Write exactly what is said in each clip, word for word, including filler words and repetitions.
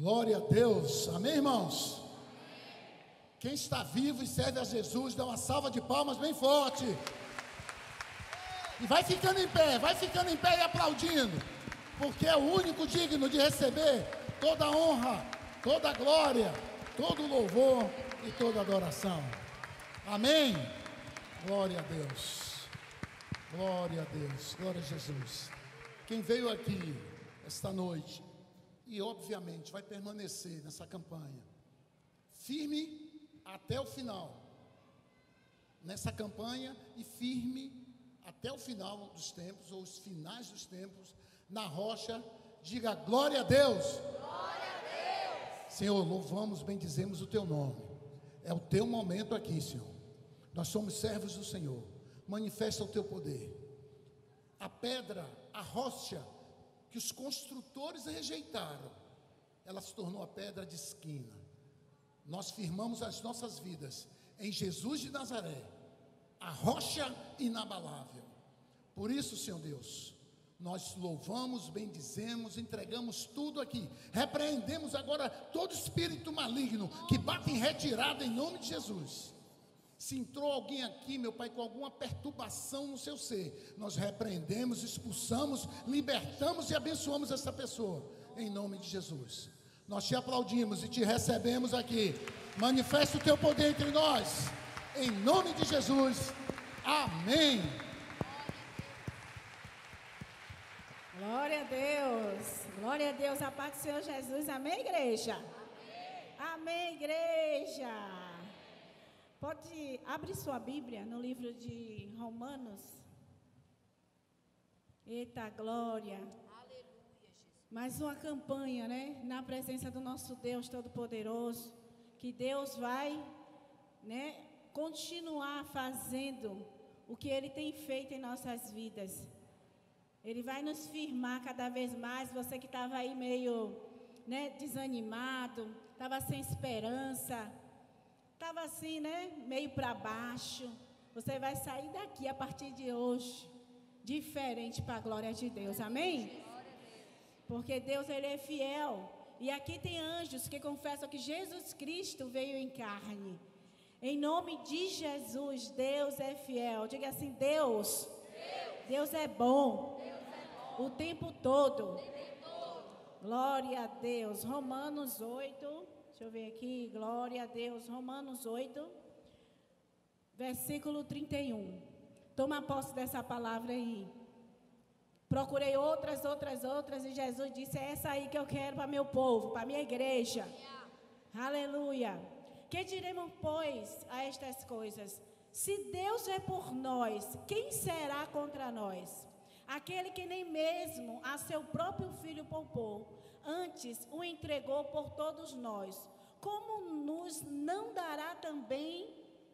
Glória a Deus, amém, irmãos? Quem está vivo e serve a Jesus, dá uma salva de palmas bem forte. E vai ficando em pé, vai ficando em pé e aplaudindo, porque é o único digno de receber toda a honra, toda a glória, todo o louvor e toda a adoração. Amém? Glória a Deus, glória a Deus, glória a Jesus. Quem veio aqui esta noite e obviamente vai permanecer nessa campanha firme até o final, nessa campanha e firme até o final dos tempos, ou os finais dos tempos, na rocha, diga glória a Deus. Glória a Deus. Senhor, louvamos, bendizemos o teu nome. É o teu momento aqui, Senhor. Nós somos servos do Senhor. Manifesta o teu poder. A pedra, a rocha que os construtores rejeitaram, ela se tornou a pedra de esquina. Nós firmamos as nossas vidas em Jesus de Nazaré, a rocha inabalável. Por isso, Senhor Deus, nós louvamos, bendizemos, entregamos tudo aqui. Repreendemos agora todo espírito maligno que bate em retirada em nome de Jesus. Se entrou alguém aqui, meu Pai, com alguma perturbação no seu ser, nós repreendemos, expulsamos, libertamos e abençoamos essa pessoa, em nome de Jesus. Nós te aplaudimos e te recebemos aqui. Manifesta o teu poder entre nós, em nome de Jesus. Amém. Glória a Deus. Glória a Deus. A paz do Senhor Jesus. Amém, igreja? Amém, Amém, igreja. Pode abrir sua Bíblia no livro de Romanos. Eita glória. Aleluia, Jesus. Mais uma campanha, né? Na presença do nosso Deus Todo-Poderoso. Que Deus vai, né, continuar fazendo o que Ele tem feito em nossas vidas. Ele vai nos firmar cada vez mais. Você que estava aí meio, né, desanimado, estava sem esperança, estava assim, né, meio para baixo. Você vai sair daqui a partir de hoje diferente para a glória de Deus. Amém? Porque Deus, Ele é fiel. E aqui tem anjos que confessam que Jesus Cristo veio em carne. Em nome de Jesus, Deus é fiel. Diga assim, Deus, Deus, Deus é bom. Deus é bom. O tempo todo. O tempo todo. Glória a Deus. Romanos oito. Deixa eu ver aqui. Glória a Deus. Romanos oito, versículo trinta e um. Toma posse dessa palavra aí. Procurei outras, outras, outras, e Jesus disse, é essa aí que eu quero para meu povo, para minha igreja. Yeah. Aleluia. Que diremos, pois, a estas coisas? Se Deus é por nós, quem será contra nós? Aquele que nem mesmo a seu próprio filho poupou, antes o entregou por todos nós, como nos não dará também,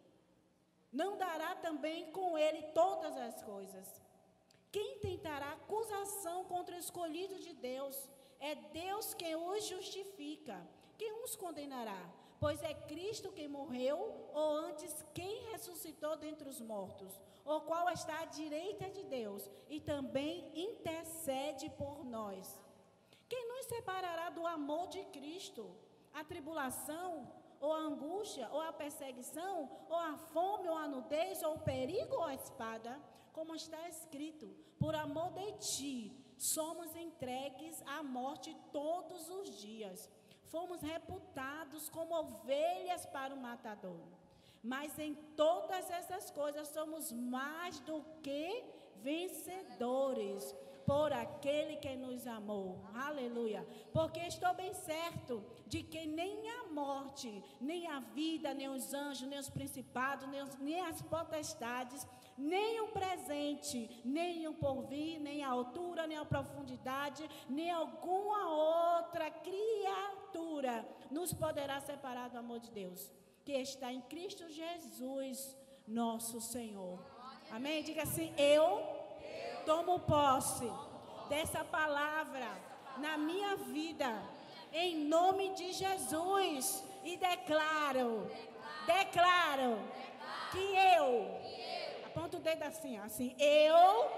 não dará também com ele todas as coisas? Quem tentará acusação contra o escolhido de Deus? É Deus quem os justifica. Quem os condenará? Pois é Cristo quem morreu, ou antes quem ressuscitou dentre os mortos, o qual está à direita de Deus e também intercede por nós. Quem nos separará do amor de Cristo? A tribulação, ou a angústia, ou a perseguição, ou a fome, ou a nudez, ou o perigo, ou a espada? Como está escrito, por amor de ti, somos entregues à morte todos os dias. Fomos reputados como ovelhas para o matador. Mas em todas essas coisas somos mais do que vencedores, por aquele que nos amou. Aleluia. Porque estou bem certo de que nem a morte, nem a vida, nem os anjos, nem os principados, nem, os, nem as potestades, nem o presente, nem o porvir, nem a altura, nem a profundidade, nem alguma outra criatura nos poderá separar do amor de Deus, que está em Cristo Jesus, nosso Senhor. Amém? Diga assim, eu tomo posse dessa palavra na minha vida, em nome de Jesus, e declaro, declaro que eu... Aponta o dedo assim, assim, eu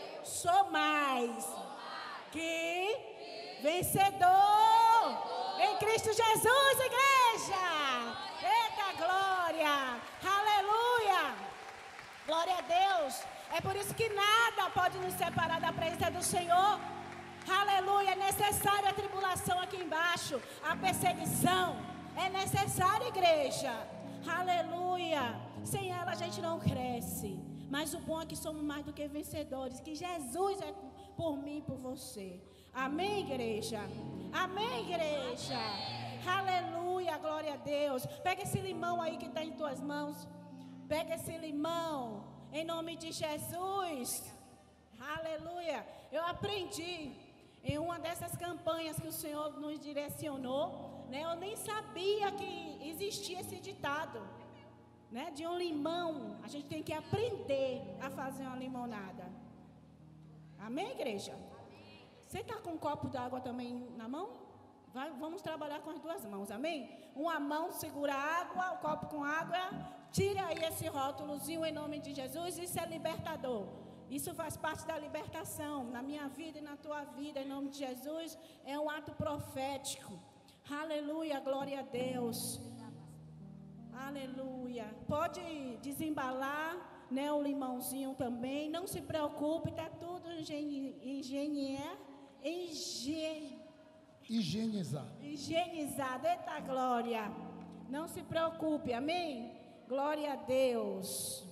sou mais que vencedor em em Cristo Jesus, igreja. Eita glória. Aleluia. Glória a Deus. É por isso que nada pode nos separar da presença do Senhor. Aleluia. É necessária a tribulação aqui embaixo, a perseguição. É necessária, igreja. Aleluia. Sem ela a gente não cresce. Mas o bom é que somos mais do que vencedores. Que Jesus é por mim e por você. Amém, igreja? Amém, igreja? Aleluia, glória a Deus. Pega esse limão aí que está em tuas mãos. Pega esse limão. Em nome de Jesus. Aleluia. Eu aprendi em uma dessas campanhas que o Senhor nos direcionou, né? Eu nem sabia que existia esse ditado, né? De um limão. A gente tem que aprender a fazer uma limonada. Amém, igreja? Você está com um copo d'água também na mão? Vai, vamos trabalhar com as duas mãos, amém? Uma mão segura a água, o copo com água. Tira aí esse rótulozinho em nome de Jesus. Isso é libertador. Isso faz parte da libertação. Na minha vida e na tua vida, em nome de Jesus. É um ato profético. Aleluia, glória a Deus. Aleluia. Pode desembalar, né, o limãozinho também. Não se preocupe, está tudo higiene, higiene, higiene, higienizado. Higienizado. Eita glória. Não se preocupe, amém? Glória a Deus.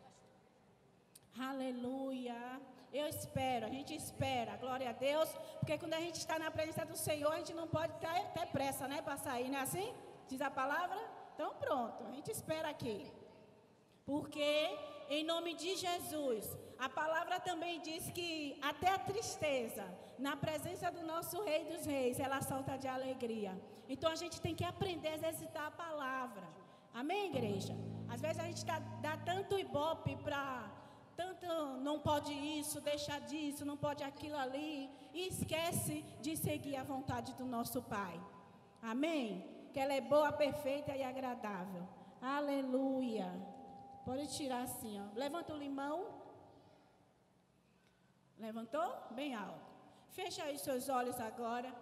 Aleluia. Eu espero, a gente espera, glória a Deus. Porque quando a gente está na presença do Senhor, a gente não pode ter, ter pressa, né, para sair, não é assim? Diz a palavra? Então pronto, a gente espera aqui. Porque em nome de Jesus, a palavra também diz que até a tristeza, na presença do nosso Rei dos Reis, ela solta de alegria. Então a gente tem que aprender a exercitar a palavra. Amém, igreja? Às vezes a gente dá, dá tanto ibope para, tanto não pode isso, deixa disso, não pode aquilo ali, e esquece de seguir a vontade do nosso Pai. Amém? Que ela é boa, perfeita e agradável. Aleluia. Pode tirar assim, ó. Levanta o limão. Levantou? Bem alto. Fecha aí seus olhos agora.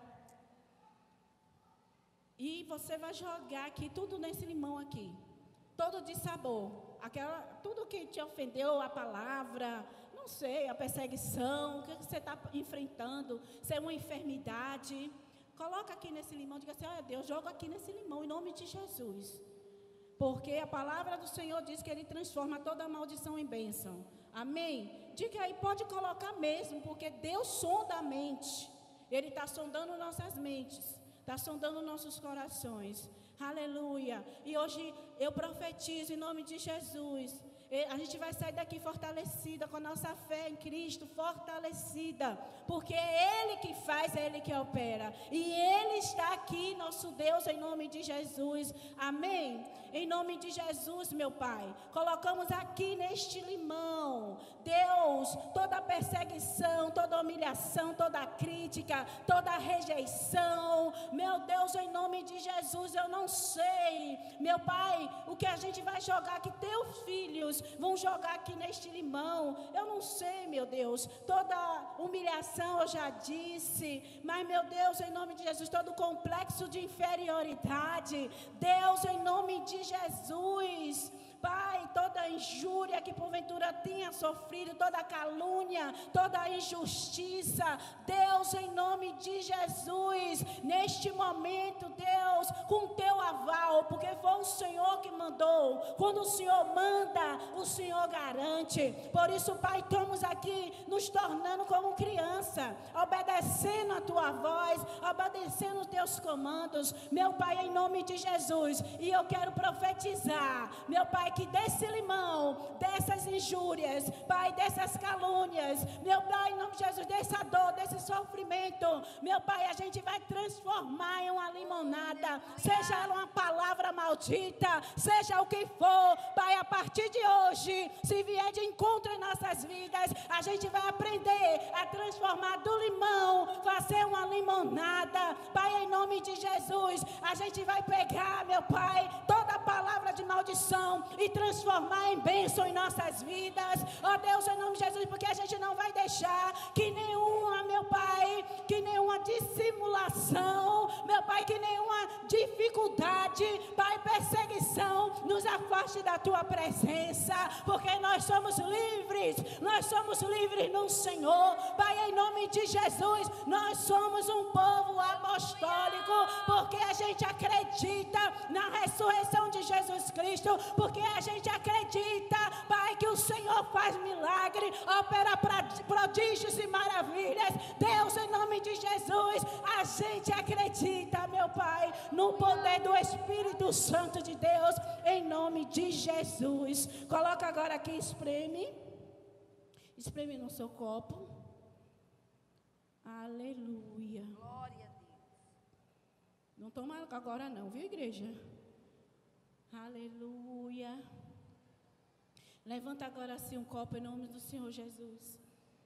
E você vai jogar aqui tudo nesse limão aqui. Todo de sabor. Aquela, tudo que te ofendeu, a palavra, não sei, a perseguição, o que você está enfrentando, se é uma enfermidade. Coloca aqui nesse limão, diga assim, olha Deus, joga aqui nesse limão, em nome de Jesus. Porque a palavra do Senhor diz que Ele transforma toda maldição em bênção. Amém? Diga aí, pode colocar mesmo, porque Deus sonda a mente. Ele está sondando nossas mentes. Está sondando nossos corações. Aleluia. E hoje eu profetizo em nome de Jesus. A gente vai sair daqui fortalecida, com a nossa fé em Cristo fortalecida. Porque é Ele que faz, é Ele que opera. E Ele está aqui, nosso Deus, em nome de Jesus. Amém? Em nome de Jesus, meu Pai. Colocamos aqui neste limão, Deus, toda perseguição, toda humilhação, toda crítica, toda rejeição. Meu Deus, em nome de Jesus, eu não sei, meu Pai, o que a gente vai jogar, que teus filhos vão jogar aqui neste limão. Eu não sei, meu Deus, toda humilhação eu já disse, mas meu Deus, em nome de Jesus, todo complexo de inferioridade, Deus, em nome de Jesus, Pai, toda injúria que porventura tenha sofrido, toda calúnia, toda injustiça, Deus, em nome de Jesus, neste momento, Deus, com teu aval, porque foi o Senhor que mandou. Quando o Senhor manda, o Senhor garante. Por isso, Pai, estamos aqui nos tornando como criança, obedecendo a tua voz, obedecendo os teus comandos, meu Pai, em nome de Jesus. E eu quero profetizar, meu Pai, que desse limão, dessas injúrias, Pai, dessas calúnias, meu Pai, em nome de Jesus, dessa dor, desse sofrimento, meu Pai, a gente vai transformar em uma limonada, seja ela uma palavra maldita, seja o que for, Pai, a partir de hoje, se vier de encontro em nossas vidas, a gente vai aprender a transformar do limão, fazer uma limonada, Pai, em nome de Jesus, a gente vai pegar, meu Pai, toda palavra de maldição e transformar em bênção em nossas vidas, ó Deus, em nome de Jesus, porque a gente não vai deixar que nenhuma, meu Pai, que nenhuma dissimulação, meu Pai, que nenhuma dificuldade, Pai, perseguição, nos afaste da tua presença, porque nós somos livres, nós somos livres no Senhor. Pai, em nome de Jesus, nós somos um povo apostólico, porque a gente acredita na ressurreição de Jesus Cristo, porque a gente acredita, Pai, que o Senhor faz milagre, opera prodígios e maravilhas. Deus, em nome de Jesus, a gente acredita, meu Pai, no poder do Espírito Santo de Deus, em nome de Jesus. Coloca agora aqui, espreme. Espreme no seu copo. Aleluia. Glória a Deus. Não toma agora não, viu, igreja? Aleluia. Levanta agora assim um copo em nome do Senhor Jesus.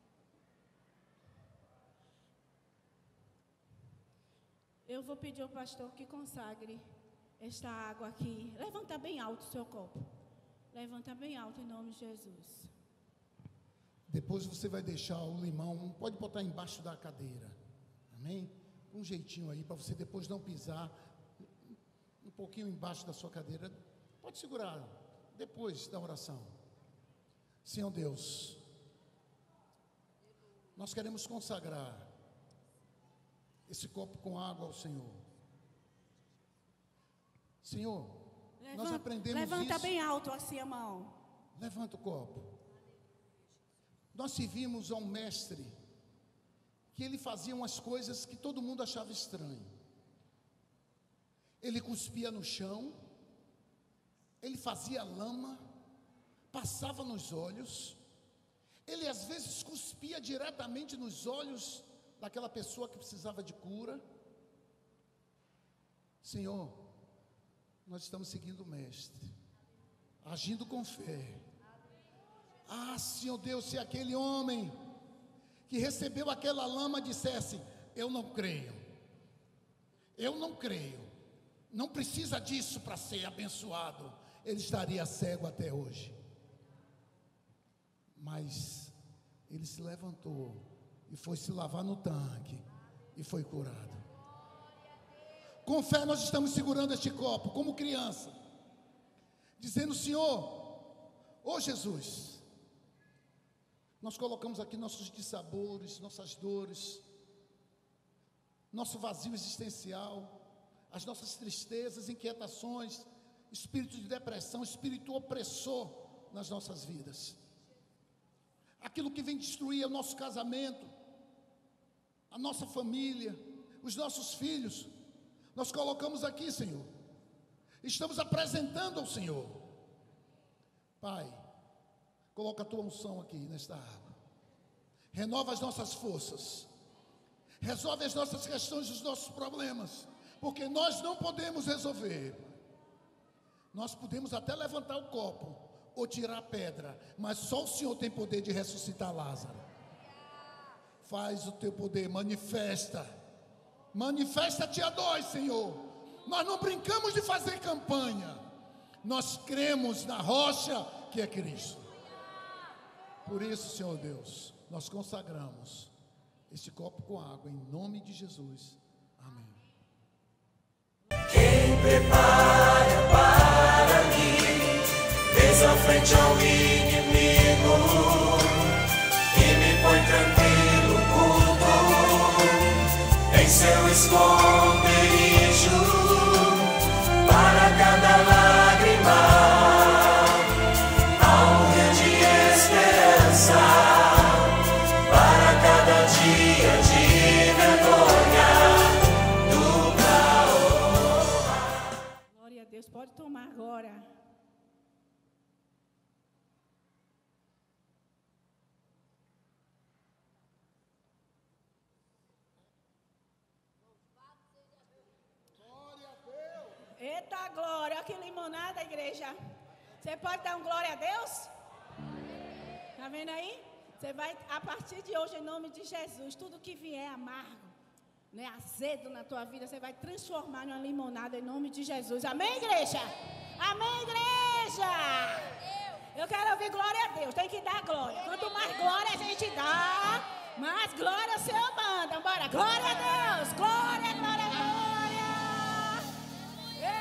Eu vou pedir ao pastor que consagre esta água aqui. Levanta bem alto o seu copo. Levanta bem alto em nome de Jesus. Depois você vai deixar o limão, pode botar embaixo da cadeira. Amém? Um jeitinho aí, para você depois não pisar. Um pouquinho embaixo da sua cadeira. Pode segurar, depois da oração. Senhor Deus, nós queremos consagrar esse copo com água ao Senhor. Senhor, Levanta, nós aprendemos levanta isso. bem alto assim a mão. Levanta o copo. Nós servimos a um mestre que ele fazia umas coisas que todo mundo achava estranho. Ele cuspia no chão, ele fazia lama, passava nos olhos, ele às vezes cuspia diretamente nos olhos daquela pessoa que precisava de cura. Senhor, nós estamos seguindo o mestre, agindo com fé. Ah, Senhor Deus, se aquele homem que recebeu aquela lama dissesse: eu não creio, eu não creio, não precisa disso para ser abençoado, ele estaria cego até hoje. Mas ele se levantou e foi se lavar no tanque e foi curado. Com fé nós estamos segurando este copo como criança, dizendo: Senhor, ô Jesus, nós colocamos aqui nossos dissabores, nossas dores, nosso vazio existencial, as nossas tristezas, inquietações, espírito de depressão, espírito opressor nas nossas vidas. Aquilo que vem destruir o nosso casamento, a nossa família, os nossos filhos, nós colocamos aqui, Senhor. Estamos apresentando ao Senhor. Pai, coloca a tua unção aqui nesta água. Renova as nossas forças. Resolve as nossas questões, os nossos problemas. Porque nós não podemos resolver. Nós podemos até levantar o copo ou tirar a pedra, mas só o Senhor tem poder de ressuscitar Lázaro. Faz o teu poder, manifesta. Manifesta-te a nós, Senhor. Nós não brincamos de fazer campanha. Nós cremos na rocha que é Cristo. Por isso, Senhor Deus, nós consagramos este copo com água em nome de Jesus. Amém. Quem prepara para mim, desde a frente ao inimigo, e me põe tranquilo, culto, em seu esconderijo, para cada lágrima. Para cada dia de vergonha, nunca honra. Glória a Deus, pode tomar agora. Eita glória, olha que limonada, igreja. Você pode dar um glória a Deus? Está vendo aí? Você vai, a partir de hoje, em nome de Jesus, tudo que vier amargo, né, azedo na tua vida, você vai transformar numa limonada em nome de Jesus. Amém, igreja? Amém, igreja? Eu quero ouvir glória a Deus, tem que dar glória. Quanto mais glória a gente dá, mais glória o Senhor manda. Bora, glória a Deus, glória, glória, glória.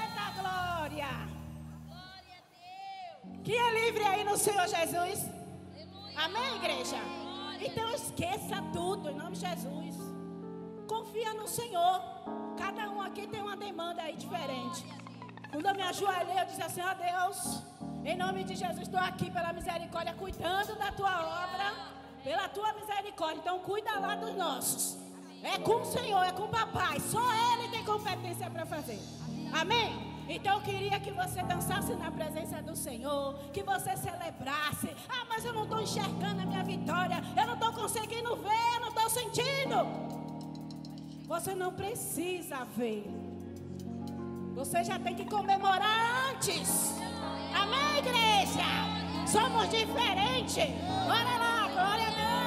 no Senhor Jesus? Amém, igreja? Então esqueça tudo em nome de Jesus. Confia no Senhor. Cada um aqui tem uma demanda aí diferente. Quando eu me ajoelhei, eu disse assim: ó Deus, em nome de Jesus, estou aqui pela misericórdia, cuidando da tua obra, pela tua misericórdia. Então cuida lá dos nossos. É com o Senhor, é com o papai. Só Ele tem competência para fazer. Amém? Então eu queria que você dançasse na presença do Senhor, que você celebrasse. Ah, mas eu não estou enxergando a minha vitória, eu não estou conseguindo ver, eu não estou sentindo. Você não precisa ver. Você já tem que comemorar antes. Amém, igreja? Somos diferentes. Bora lá, glória a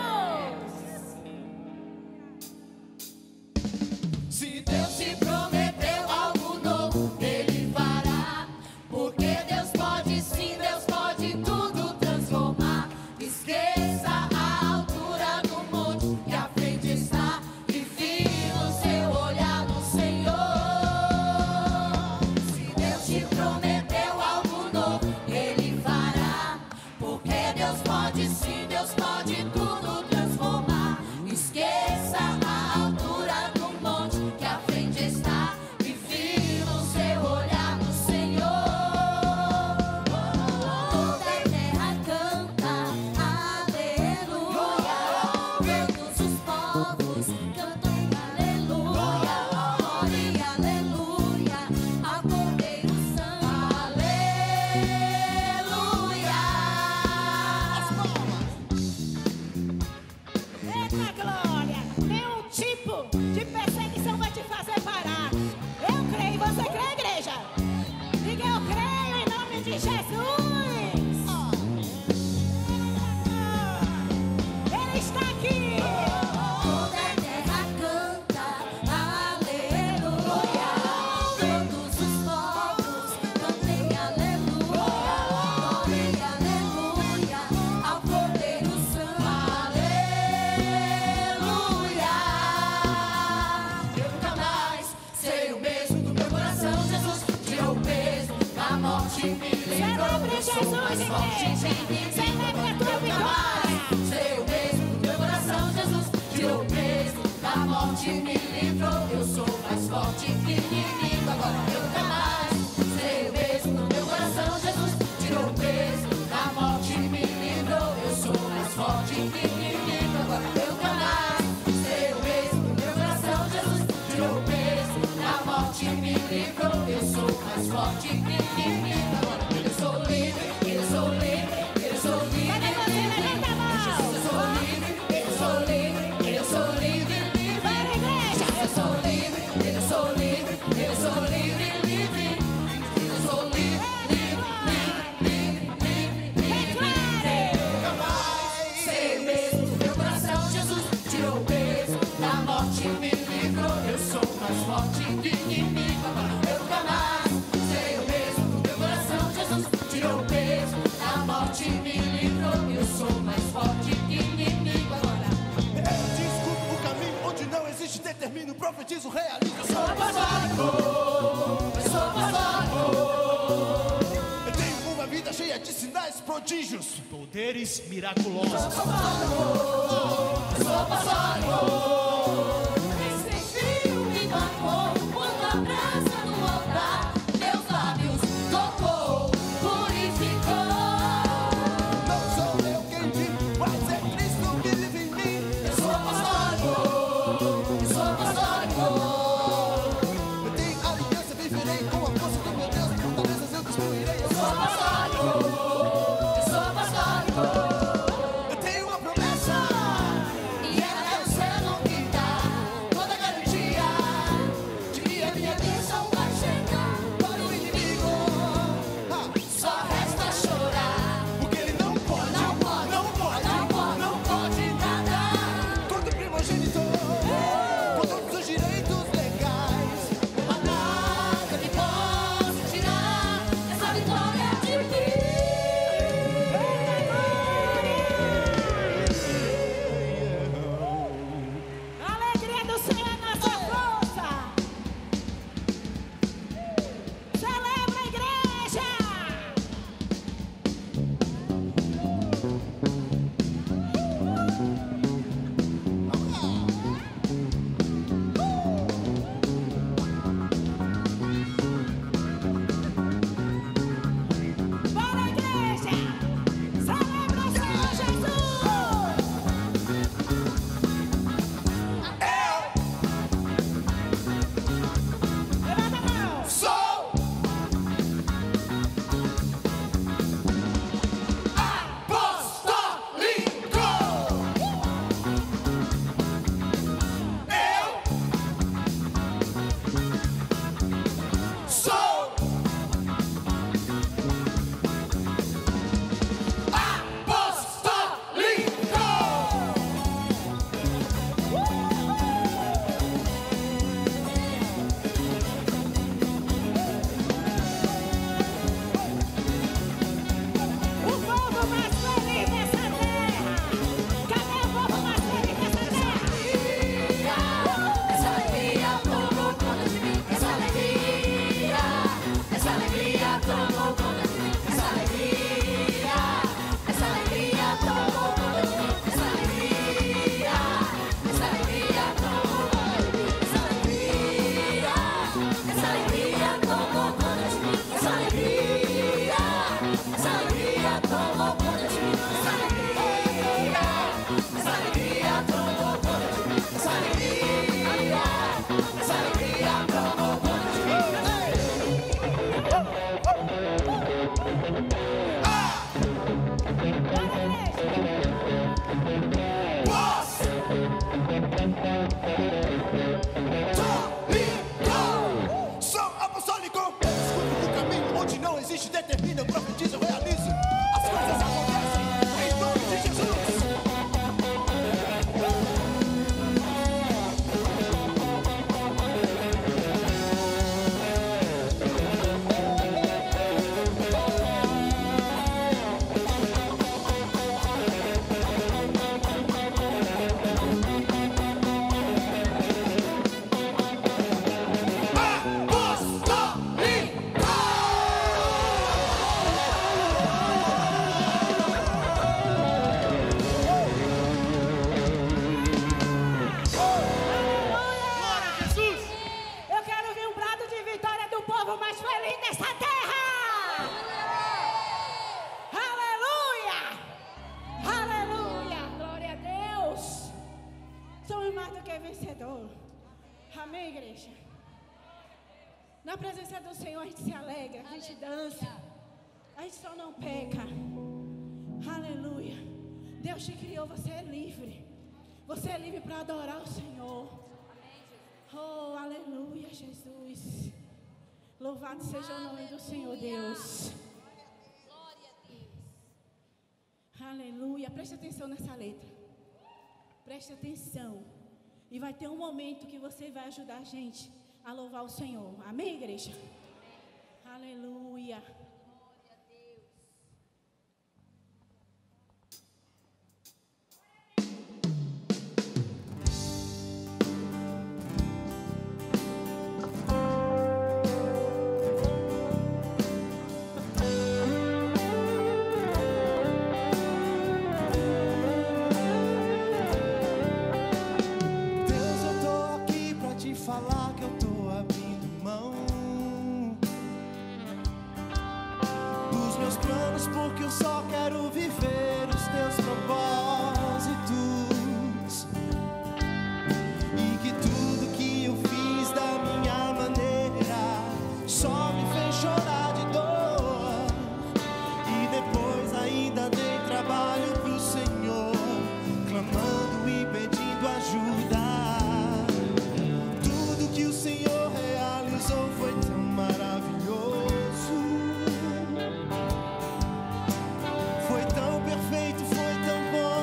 Deus. Se Deus te prometeu algo novo, Ele fará. Porque Deus pode sim, Deus pode tudo transformar. Esqueça a altura do monte que à frente está, e firme o seu olhar no Senhor. Se Deus te prometeu algo novo, Ele fará. Porque Deus pode sim, Deus pode tudo transformar. Esqueça a altura do monte que à frente está, e firme o seu olhar no Senhor. Toda a terra canta, aleluia. Todos os povos cantam aleluia. Glória e aleluia ao Cordeiro Santo, aleluia. Eita glória! Nenhum tipo de perseguição vai te fazer parar. Eu creio, você crê, igreja? Diga: eu creio em nome de Jesus. Ele está aqui. Toda a terra canta, aleluia. Todos os povos cantem aleluia. Glória e aleluia ao Cordeiro Santo, aleluia. Eu nunca mais serei o mesmo do meu coração. Jesus tirou o peso da morte e me livrou. Celebre Eu sou Jesus, mais forte igreja. que ninguém. Celebre a tua Eu nunca mais serei o mesmo do meu coração. Jesus tirou o peso da morte e me livrou. Eu sou mais forte que inimigo. Agora eu nunca mais serei o mesmo do meu coração. Jesus tirou o peso da morte e me livrou. Eu sou mais forte que inimigo. Agora eu nunca mais serei o mesmo do meu coração. Jesus tirou o peso da morte e me livrou. Eu sou mais forte que inimigo. Agora eu sou livre, eu sou livre, eu sou livre. Cadê você? Levanta a mão. Eu sou livre, eu sou livre, eu sou livre, livre. Para a igreja. Eu sou livre, eu sou livre, eu sou livre, livre. Eu sou livre, livre, livre, livre, livre, livre. Nunca mais serei o mesmo do meu coração. Jesus tirou o peso da morte e me livrou. Eu sou mais forte que inimigo. Agora eu nunca mais serei o mesmo do meu coração. Jesus tirou o peso da morte e me livrou. Eu sou mais forte que inimigo. Agora Desculpa o caminho onde não existe, determino, profetizo, realizo. Eu sou apostólico, eu sou apostólico. Eu tenho uma vida cheia de sinais, prodígios, poderes miraculosos. Eu sou apostólico. Esse frio me marcou quando a brasa no altar meus lábios tocou, purificou. Não sou eu quem vive, mas é Cristo que vive em mim. Eu sou apostólico, eu sou apostólico. Eu tenho aliança, viverei com a força do meu Deus. Fortalezas eu destruirei. Eu Eu sou sou apostólico, eu sou apostólico. Eu tenho uma promessa. E ela é o céu não quitar. Senhor. Amém, igreja? Na presença do Senhor a gente se alegra, a gente dança. A gente só não peca. Aleluia. Deus te criou, você é livre. Você é livre para adorar o Senhor. Oh, aleluia, Jesus. Louvado seja o nome do Senhor, Deus. Glória a Deus. Aleluia. Preste atenção nessa letra. Preste atenção. E vai ter um momento que você vai ajudar a gente a louvar o Senhor. Amém, igreja? Amém. Aleluia. Glória a Deus. Deus, eu tô aqui pra te falar que eu tô abrindo mão dos meus planos, porque eu só quero viver os teus propósitos. E que tudo que eu fiz da minha maneira só me fez chorar de dor. E depois ainda dei trabalho pro Senhor, clamando e pedindo ajuda. Tudo que o Senhor realizou foi tão maravilhoso, foi tão perfeito, foi tão bom.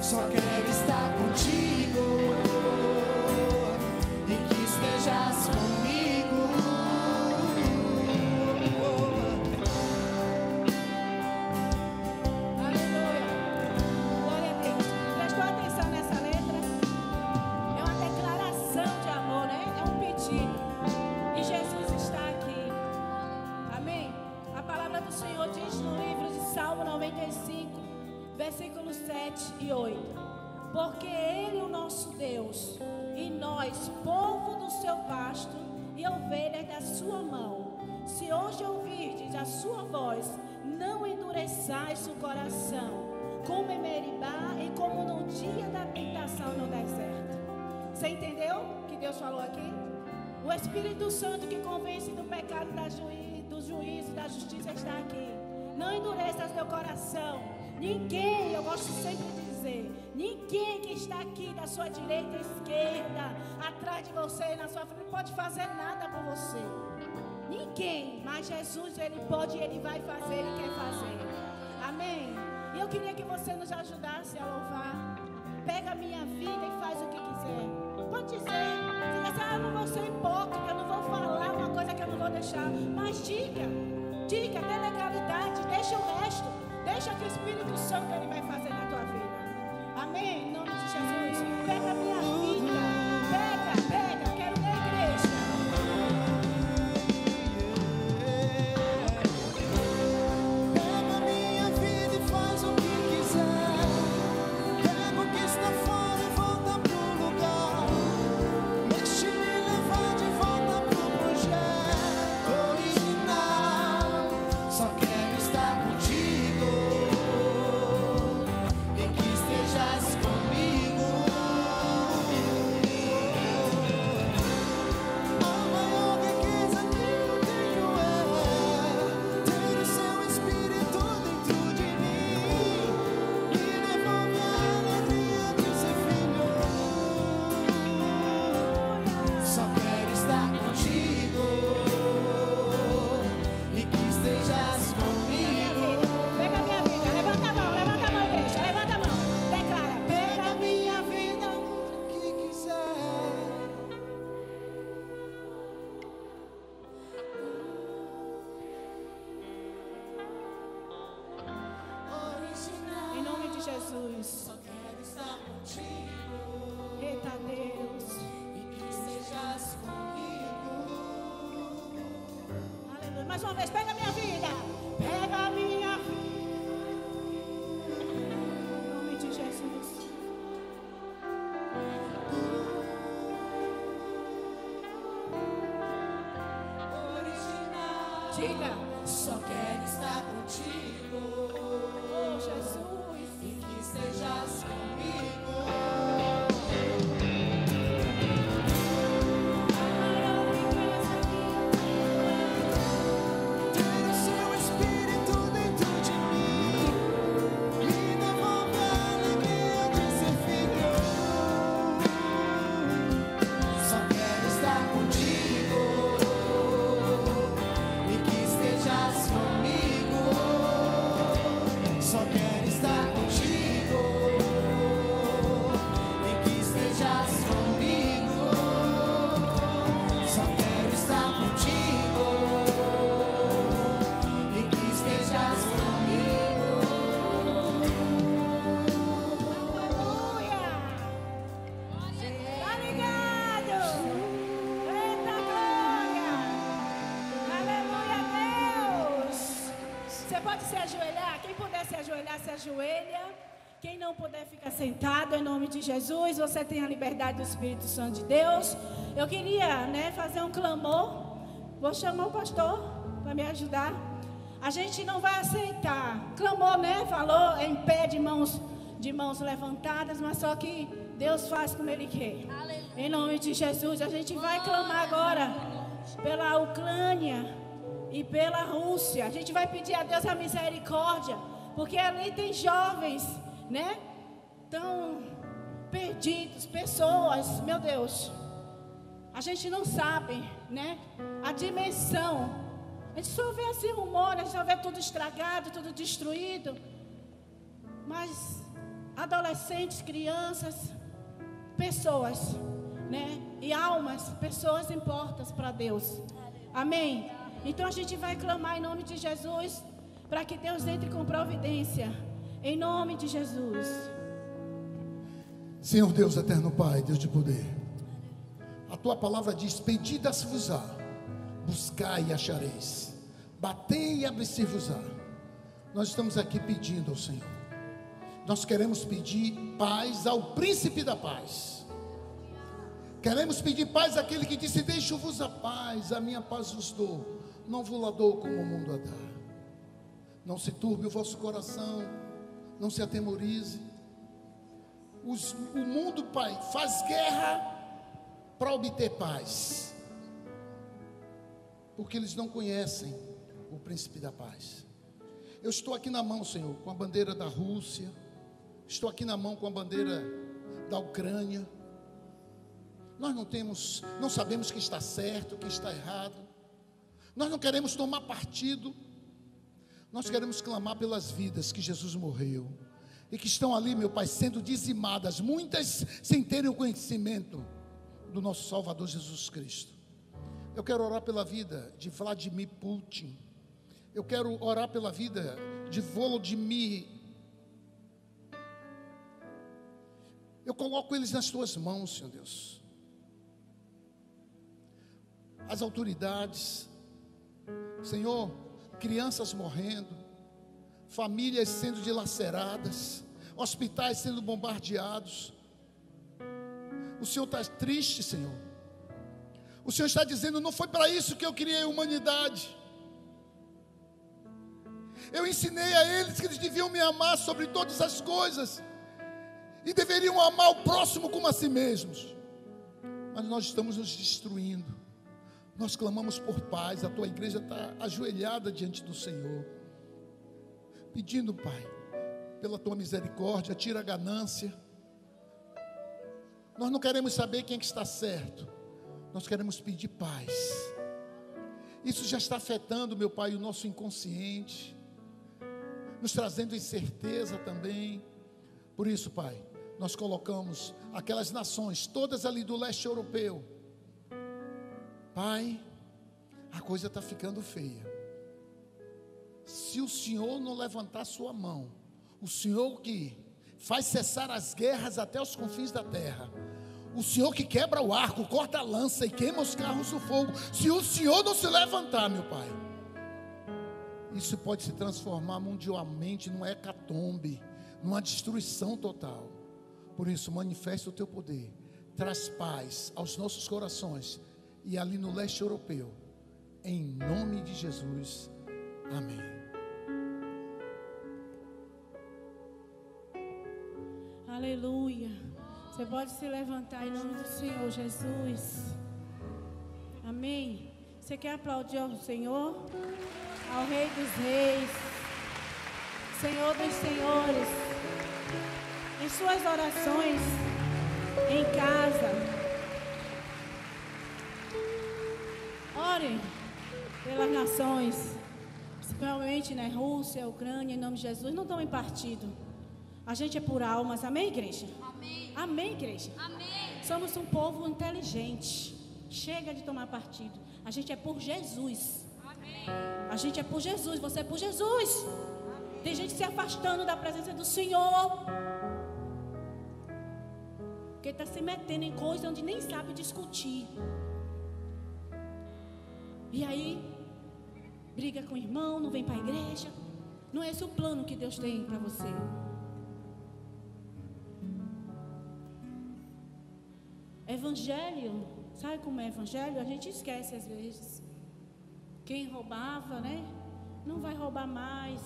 Só quero estar contigo e que estejas comigo. Aleluia. Glória a Deus. Prestou atenção nessa letra? É uma declaração de amor, né? É um pedido. E Jesus está aqui. Amém? A palavra do Senhor diz no livro de Salmo noventa e cinco, versículos sete e oito. Porque Ele é o nosso Deus, e nós, povo do seu pasto e ovelhas da sua mão. Se hoje ouvirdes a sua voz, não endureçais o coração, como em Meribá e como no dia da tentação no deserto. Você entendeu o que Deus falou aqui? O Espírito Santo que convence do pecado, da juí- do juízo, da justiça está aqui. Não endureça seu coração. Ninguém, eu gosto sempre de dizer, ninguém que está aqui da sua direita, esquerda, atrás de você, na sua frente, pode fazer nada por você. Ninguém, mas Jesus, Ele pode, Ele vai fazer, Ele quer fazer. Amém? E eu queria que você nos ajudasse a louvar. Pega a minha vida e faz o que quiser. Pode dizer, diga assim, ah, eu não vou ser hipócrita, eu não vou falar uma coisa que eu não vou deixar. Mas diga, diga, dê legalidade, deixa o resto. Deixa que o Espírito Santo Ele vai fazer na tua vida. Amém? Em nome de Jesus. Pega a minha vida. Pega, pega. Quero ir à igreja. Pega a minha vida e faz o que quiser. Pega o que está fora e volta pro lugar. Deixa me levar de volta pro projeto original. Só quero estar contigo e que estejas comigo. A maior riqueza que eu tenho é ter o seu Espírito dentro de mim. Me devolve a alegria de ser filho. Só quero estar contigo e que estejas comigo. Pega a minha vida. Levanta a mão, levanta a mão, igreja. Levanta a mão. Declara, pega a minha vida. O que quiser. Em nome de Jesus. Só quero estar contigo Eita Deus. e que estejas comigo. Aleluia. Mais uma vez, pega a minha vida. Pega a minha vida. Em nome de Jesus. Original. Diga. Só quero estar contigo Oh, Jesus. e que estejas comigo. Ter o seu Espírito dentro de mim. Me devolve a alegria de ser filho. Só quero estar contigo e que estejas comigo. Só quero estar contigo e que estejas comigo. Só quero estar contigo e que estejas comigo. Aleluia. Tá ligado? Eita glória. Aleluia, Deus. Você pode se ajoelhar? Quem puder se ajoelhar, se ajoelha. Quem não puder, fica sentado em nome de Jesus. Você tem a liberdade do Espírito Santo de Deus. Eu queria, né, fazer um clamor. Vou chamar o pastor para me ajudar. A gente não vai aceitar. Clamor, né? Falou em pé de mãos, de mãos levantadas, mas só que Deus faz como Ele quer. Em nome de Jesus, a gente vai clamar agora pela Ucrânia e pela Rússia. A gente vai pedir a Deus a misericórdia, porque ali tem jovens, né? Tão perdidos, pessoas, meu Deus. A gente não sabe, né? A dimensão. A gente só vê assim rumores, a gente só vê tudo estragado, tudo destruído. Mas adolescentes, crianças, pessoas, né? E almas, pessoas importam para Deus. Amém? Então a gente vai clamar em nome de Jesus, para que Deus entre com providência, em nome de Jesus. Senhor Deus eterno Pai, Deus de poder, a tua palavra diz: pedi dar-se-vos-á, buscai e achareis, batei e abrir-se-vos-á. Nós estamos aqui pedindo ao Senhor, nós queremos pedir paz ao príncipe da paz, queremos pedir paz àquele que disse: deixo-vos a paz, a minha paz vos dou, não vos la dou como o mundo a dá. Não se turbe o vosso coração, não se atemorize. Os, o mundo, Pai, faz guerra para obter paz, porque eles não conhecem o príncipe da paz. Eu estou aqui na mão, Senhor, com a bandeira da Rússia, estou aqui na mão com a bandeira da Ucrânia. Nós não temos, não sabemos o que está certo, o que está errado. Nós não queremos tomar partido. Nós queremos clamar pelas vidas que Jesus morreu e que estão ali, meu Pai, sendo dizimadas, muitas sem terem o conhecimento do nosso Salvador Jesus Cristo. Eu quero orar pela vida de Vladimir Putin. Eu quero orar pela vida de Volodymyr. Eu coloco eles nas tuas mãos, Senhor Deus. As autoridades, Senhor, crianças morrendo, famílias sendo dilaceradas, hospitais sendo bombardeados. O Senhor está triste, Senhor. O Senhor está dizendo: não foi para isso que eu criei a humanidade. Eu ensinei a eles que eles deviam me amar sobre todas as coisas e deveriam amar o próximo como a si mesmos. Mas nós estamos nos destruindo. Nós clamamos por paz. A tua igreja está ajoelhada diante do Senhor, pedindo, Pai, pela tua misericórdia, tira a ganância. Nós não queremos saber quem é que está certo, nós queremos pedir paz. Isso já está afetando, meu Pai, o nosso inconsciente, nos trazendo incerteza também. Por isso, Pai, nós colocamos aquelas nações, todas ali do leste europeu. Pai, a coisa está ficando feia. Se o Senhor não levantar sua mão, o Senhor que faz cessar as guerras até os confins da terra, o Senhor que quebra o arco, corta a lança e queima os carros do fogo, se o Senhor não se levantar, meu Pai, isso pode se transformar mundialmente num hecatombe, numa destruição total. Por isso, manifesta o teu poder, traz paz aos nossos corações e ali no leste europeu, em nome de Jesus, amém. Aleluia. Você pode se levantar em nome do Senhor Jesus. Amém. Você quer aplaudir ao Senhor, ao Rei dos Reis, Senhor dos Senhores? Em suas orações, em casa, ore pelas nações, principalmente na Rússia, Ucrânia, em nome de Jesus. Não tomem partido. A gente é por almas, amém, igreja? Amém. Amém, igreja? Amém. Somos um povo inteligente. Chega de tomar partido. A gente é por Jesus. Amém. A gente é por Jesus. Você é por Jesus. Amém. Tem gente se afastando da presença do Senhor, porque está se metendo em coisas onde nem sabe discutir. E aí, briga com o irmão, não vem para a igreja. Não é esse o plano que Deus tem para você. Evangelho, sabe como é evangelho? A gente esquece às vezes. Quem roubava, né? Não vai roubar mais.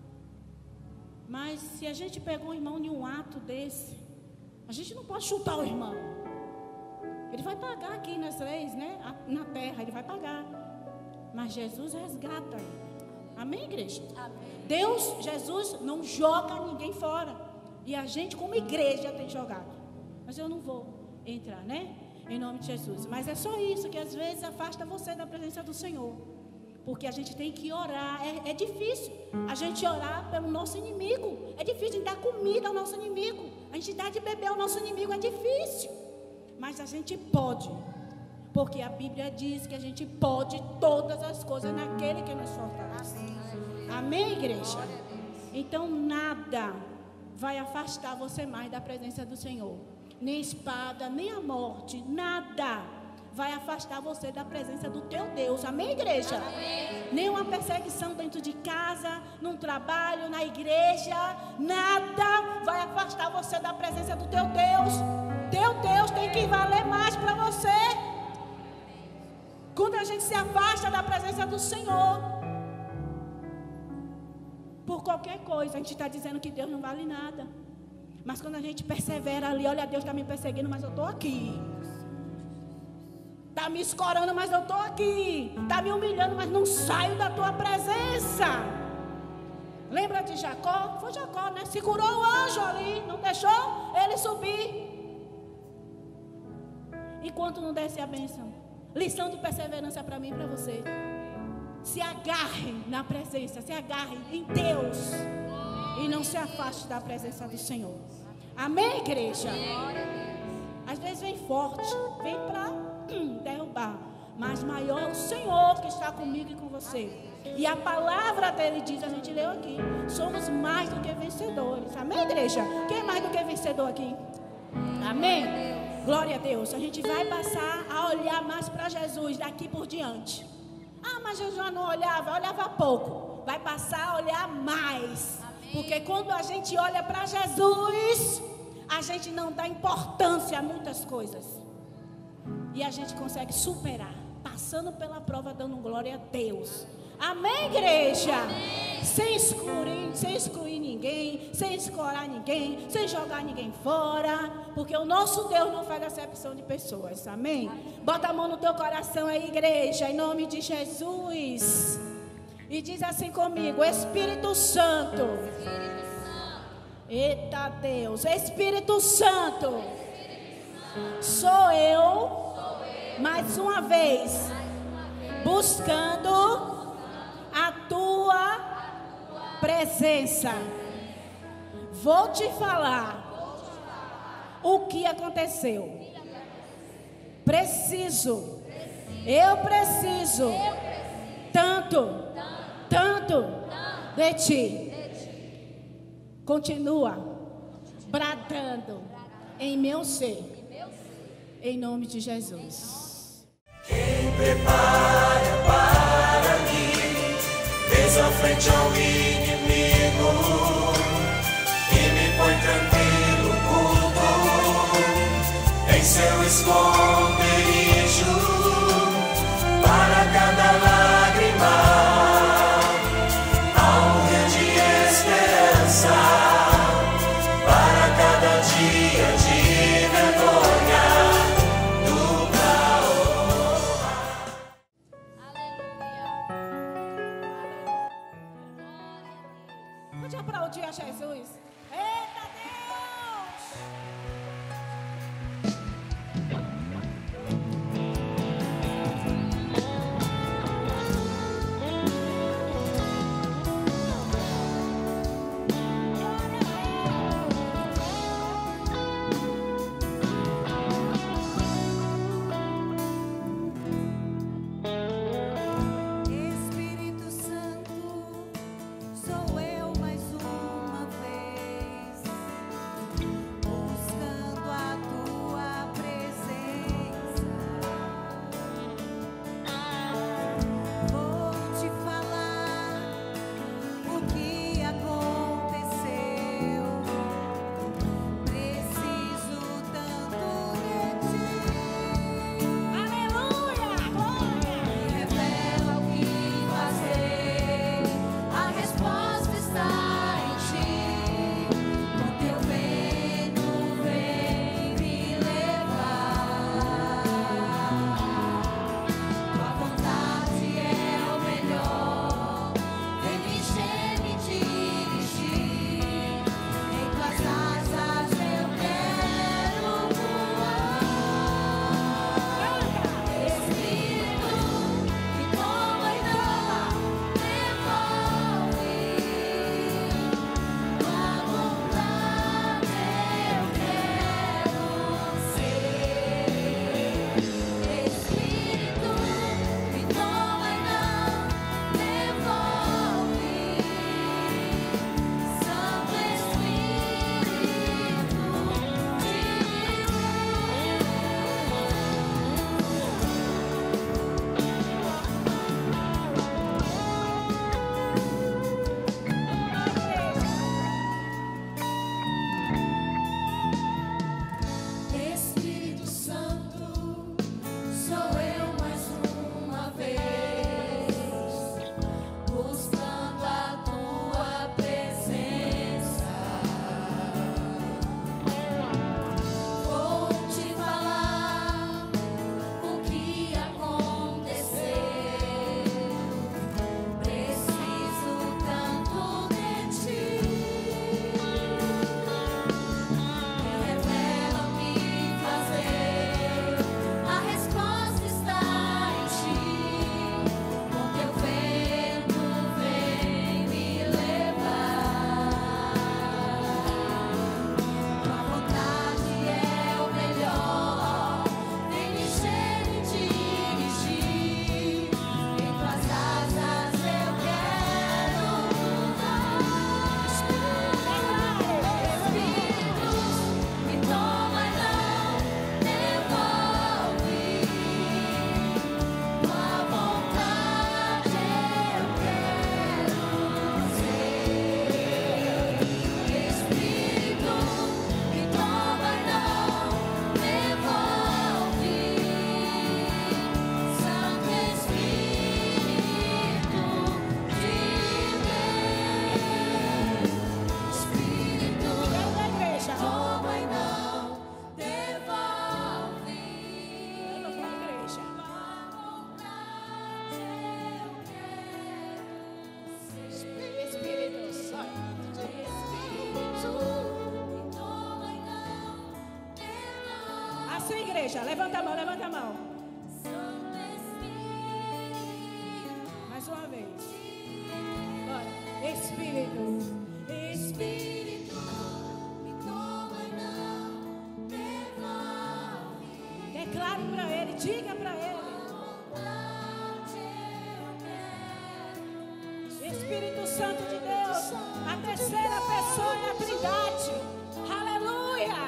Mas se a gente pegou um irmão em um ato desse, a gente não pode chutar o irmão. Ele vai pagar aqui nas leis, né? Na terra, ele vai pagar. Mas Jesus resgata ele. Amém, igreja? Amém. Deus, Jesus, não joga ninguém fora. E a gente, como igreja, tem jogado. Mas eu não vou entrar, né? Em nome de Jesus. Mas é só isso que às vezes afasta você da presença do Senhor. Porque a gente tem que orar. É, é difícil a gente orar pelo nosso inimigo. É difícil a gente dar comida ao nosso inimigo. A gente dar de beber ao nosso inimigo. É difícil. Mas a gente pode. Porque a Bíblia diz que a gente pode todas as coisas naquele que nos fortalece. Amém, igreja? Então nada vai afastar você mais da presença do Senhor. Nem espada, nem a morte, nada vai afastar você da presença do teu Deus. Amém, igreja? Amém. Nenhuma perseguição dentro de casa, num trabalho, na igreja, nada vai afastar você da presença do teu Deus. Teu Deus tem que valer mais para você. Quando a gente se afasta da presença do Senhor, por qualquer coisa, a gente está dizendo que Deus não vale nada. Mas quando a gente persevera ali, olha, Deus está me perseguindo, mas eu estou aqui. Está me escorando, mas eu estou aqui. Está me humilhando, mas não saio da tua presença. Lembra de Jacó? Foi Jacó, né? Segurou o anjo ali, não deixou ele subir. Enquanto não desce a bênção. Lição de perseverança para mim e para você. Se agarre na presença, se agarre em Deus. E não se afaste da presença do Senhor. Amém, igreja? Às vezes vem forte, vem para hum, derrubar. Mas maior é o Senhor que está comigo e com você. E a palavra dele diz, a gente leu aqui, somos mais do que vencedores. Amém, igreja? Quem é mais do que vencedor aqui? Amém? Glória a Deus. A gente vai passar a olhar mais para Jesus daqui por diante. Ah, mas Jesus não olhava, olhava pouco. Vai passar a olhar mais. Amém. Porque quando a gente olha para Jesus, a gente não dá importância a muitas coisas. E a gente consegue superar, passando pela prova, dando glória a Deus. Amém, igreja? Amém. Sem excluir, sem excluir ninguém, sem escorar ninguém, sem jogar ninguém fora. Porque o nosso Deus não faz acepção de pessoas. Amém? Amém. Bota a mão no teu coração aí, igreja, em nome de Jesus. E diz assim comigo: Espírito Santo. Espírito Santo. Eita Deus. Espírito Santo. Espírito Santo. Sou eu, Sou eu. Mais uma vez, mais uma vez. Buscando a tua presença. Vou te falar o que aconteceu. Preciso, eu preciso tanto, tanto de ti. Continua bradando em meu ser, em nome de Jesus. Quem prepara para mim mesa frente ao inimigo e me põe tranquilo, culto em seu esconderijo. Para cada lágrima há um rio de esperança. Para cada dia de vergonha, dupla honra. Pode aplaudir a Jesus. Eita Deus! igreja. Levanta a mão, levanta a mão. Mais uma vez. Bora. Espírito. Espírito. Me toma e não devolve. Declare para ele, diga para ele. Espírito Santo de Deus, a terceira pessoa é a Trindade. Aleluia.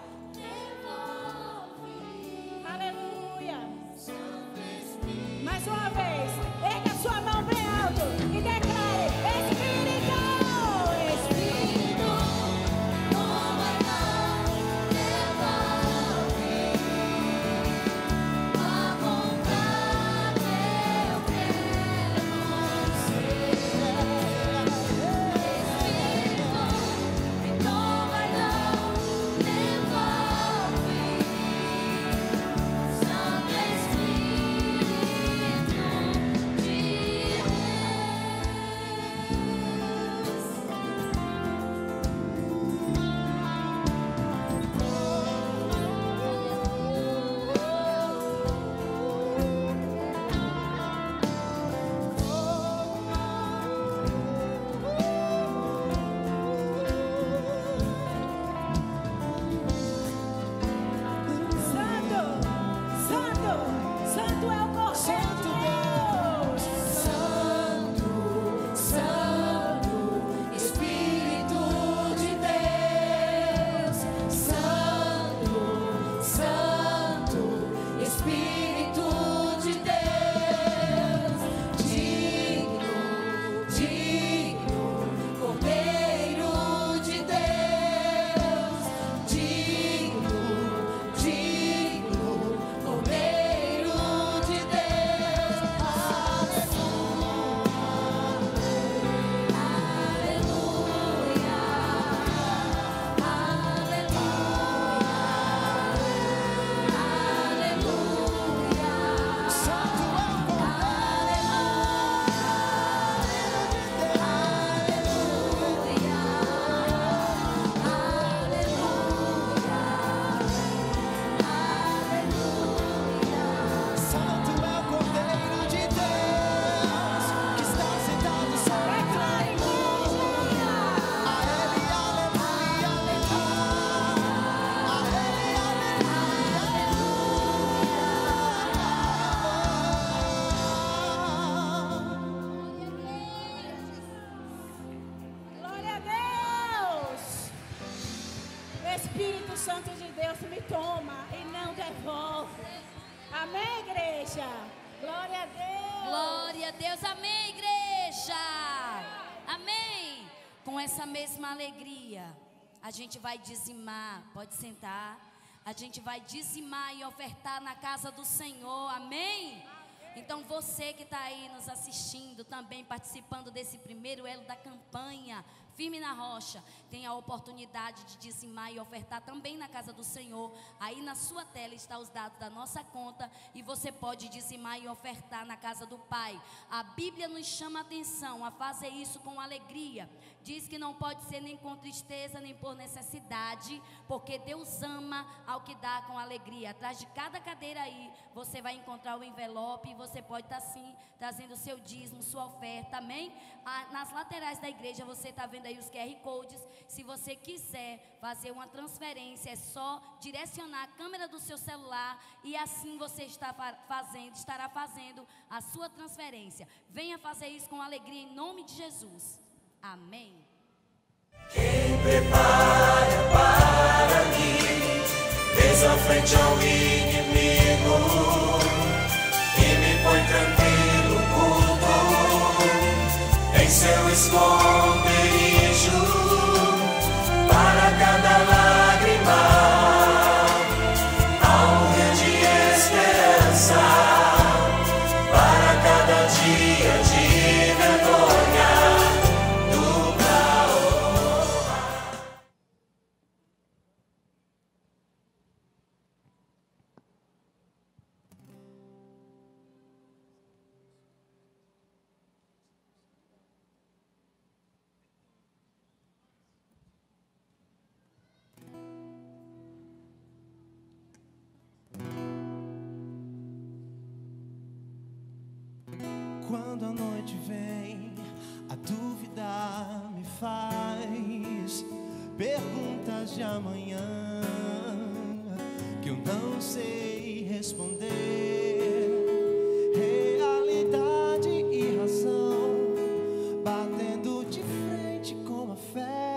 Aleluia. Mais uma vez, erga a sua mão bem alto e declare: Espírito, Espírito, toma e não devolve. A vontade eu quero ser. Espírito Santo de Deus me toma e não devolve. Amém, igreja? Glória a Deus. Glória a Deus. Amém, igreja. Amém. Com essa mesma alegria, a gente vai dizimar. Pode sentar. A gente vai dizimar e ofertar na casa do Senhor. Amém? Então você que está aí nos assistindo, também participando desse primeiro elo da campanha Firme na Rocha, tem a oportunidade de dizimar e ofertar também na casa do Senhor. Aí na sua tela está os dados da nossa conta e você pode dizimar e ofertar na casa do Pai. A Bíblia nos chama a atenção a fazer isso com alegria. Diz que não pode ser nem com tristeza, nem por necessidade, porque Deus ama ao que dá com alegria. Atrás de cada cadeira aí, você vai encontrar o envelope e você pode estar sim trazendo o seu dízimo, sua oferta, amém? Ah, nas laterais da igreja você está vendo aí os Q R Codes. Se você quiser fazer uma transferência, é só direcionar a câmera do seu celular e assim você está fazendo, estará fazendo a sua transferência. Venha fazer isso com alegria em nome de Jesus. Amém. Quem prepara para mim, mesa frente ao inimigo, e me põe tranquilo, culto, em seu esconderijo, para cada lágrima, há um rio de esperança, para cada dia de vergonha. Quando a noite vem, a dúvida me faz perguntas de amanhã que eu não sei responder. Realidade e razão batendo de frente com a fé.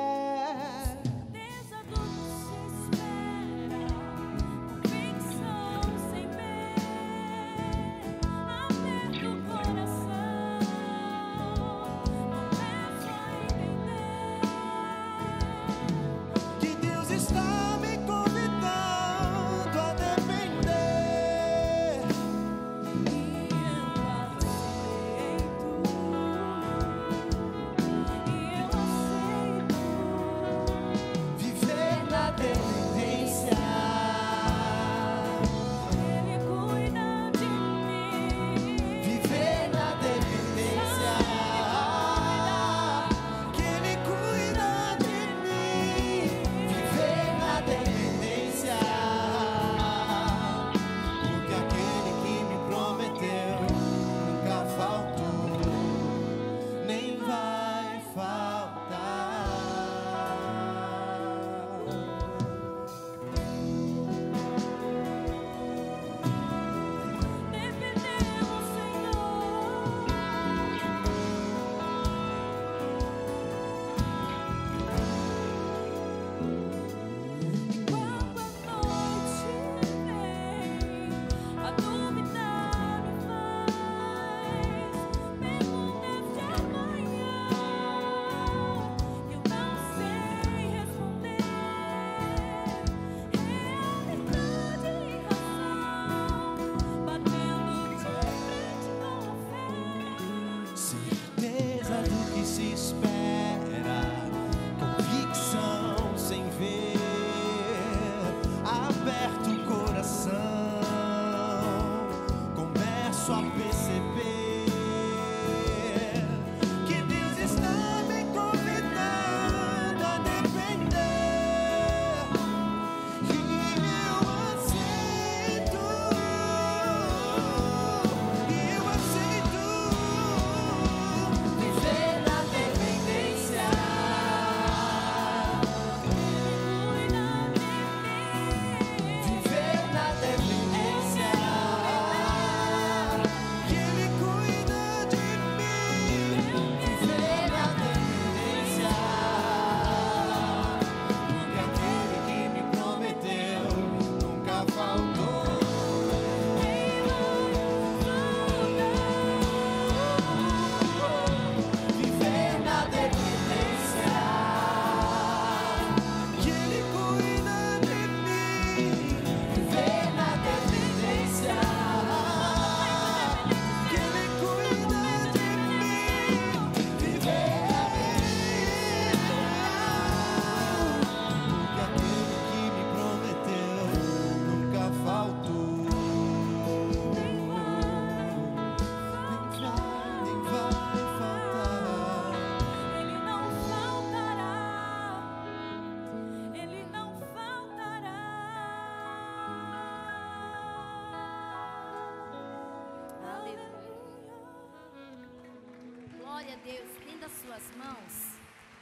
Glória a Deus, estenda as suas mãos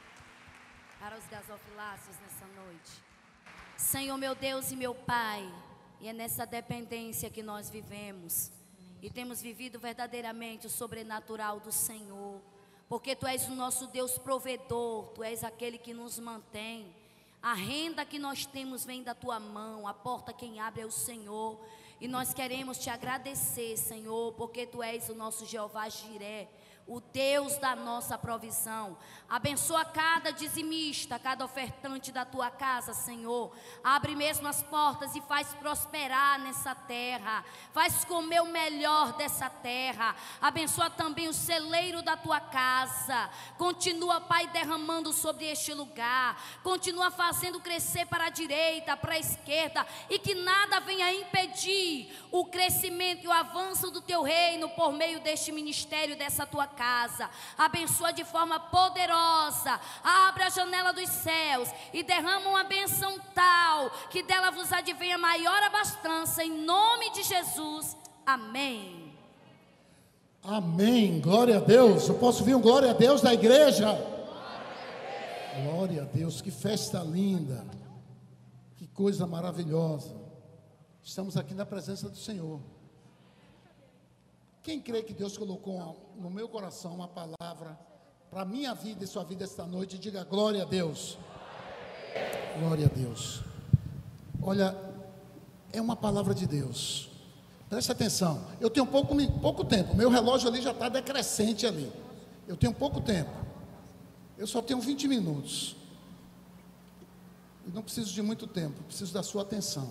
para os gasofiláceos nessa noite. Senhor, meu Deus e meu Pai, e é nessa dependência que nós vivemos e temos vivido verdadeiramente o sobrenatural do Senhor, porque Tu és o nosso Deus provedor, Tu és aquele que nos mantém. A renda que nós temos vem da Tua mão, a porta quem abre é o Senhor, e nós queremos Te agradecer, Senhor, porque Tu és o nosso Jeová Jiré, o Deus da nossa provisão. Abençoa cada dizimista, cada ofertante da Tua casa, Senhor. Abre mesmo as portas e faz prosperar nessa terra. Faz comer o melhor dessa terra. Abençoa também o celeiro da Tua casa. Continua, Pai, derramando sobre este lugar. Continua fazendo crescer para a direita, para a esquerda, e que nada venha impedir o crescimento e o avanço do Teu reino por meio deste ministério, dessa Tua casa. casa, abençoa de forma poderosa, abre a janela dos céus e derrama uma benção tal, que dela vos advenha maior abastança, em nome de Jesus, amém. Amém, glória a Deus. Eu posso ouvir um glória a Deus da igreja? Glória a Deus, que festa linda, que coisa maravilhosa. Estamos aqui na presença do Senhor. Quem crê que Deus colocou no meu coração uma palavra para a minha vida e sua vida esta noite, diga glória a Deus. Glória a Deus. Olha, é uma palavra de Deus. Preste atenção, eu tenho pouco, pouco tempo, meu relógio ali já está decrescente ali. Eu tenho pouco tempo. Eu só tenho vinte minutos. Eu não preciso de muito tempo, preciso da sua atenção.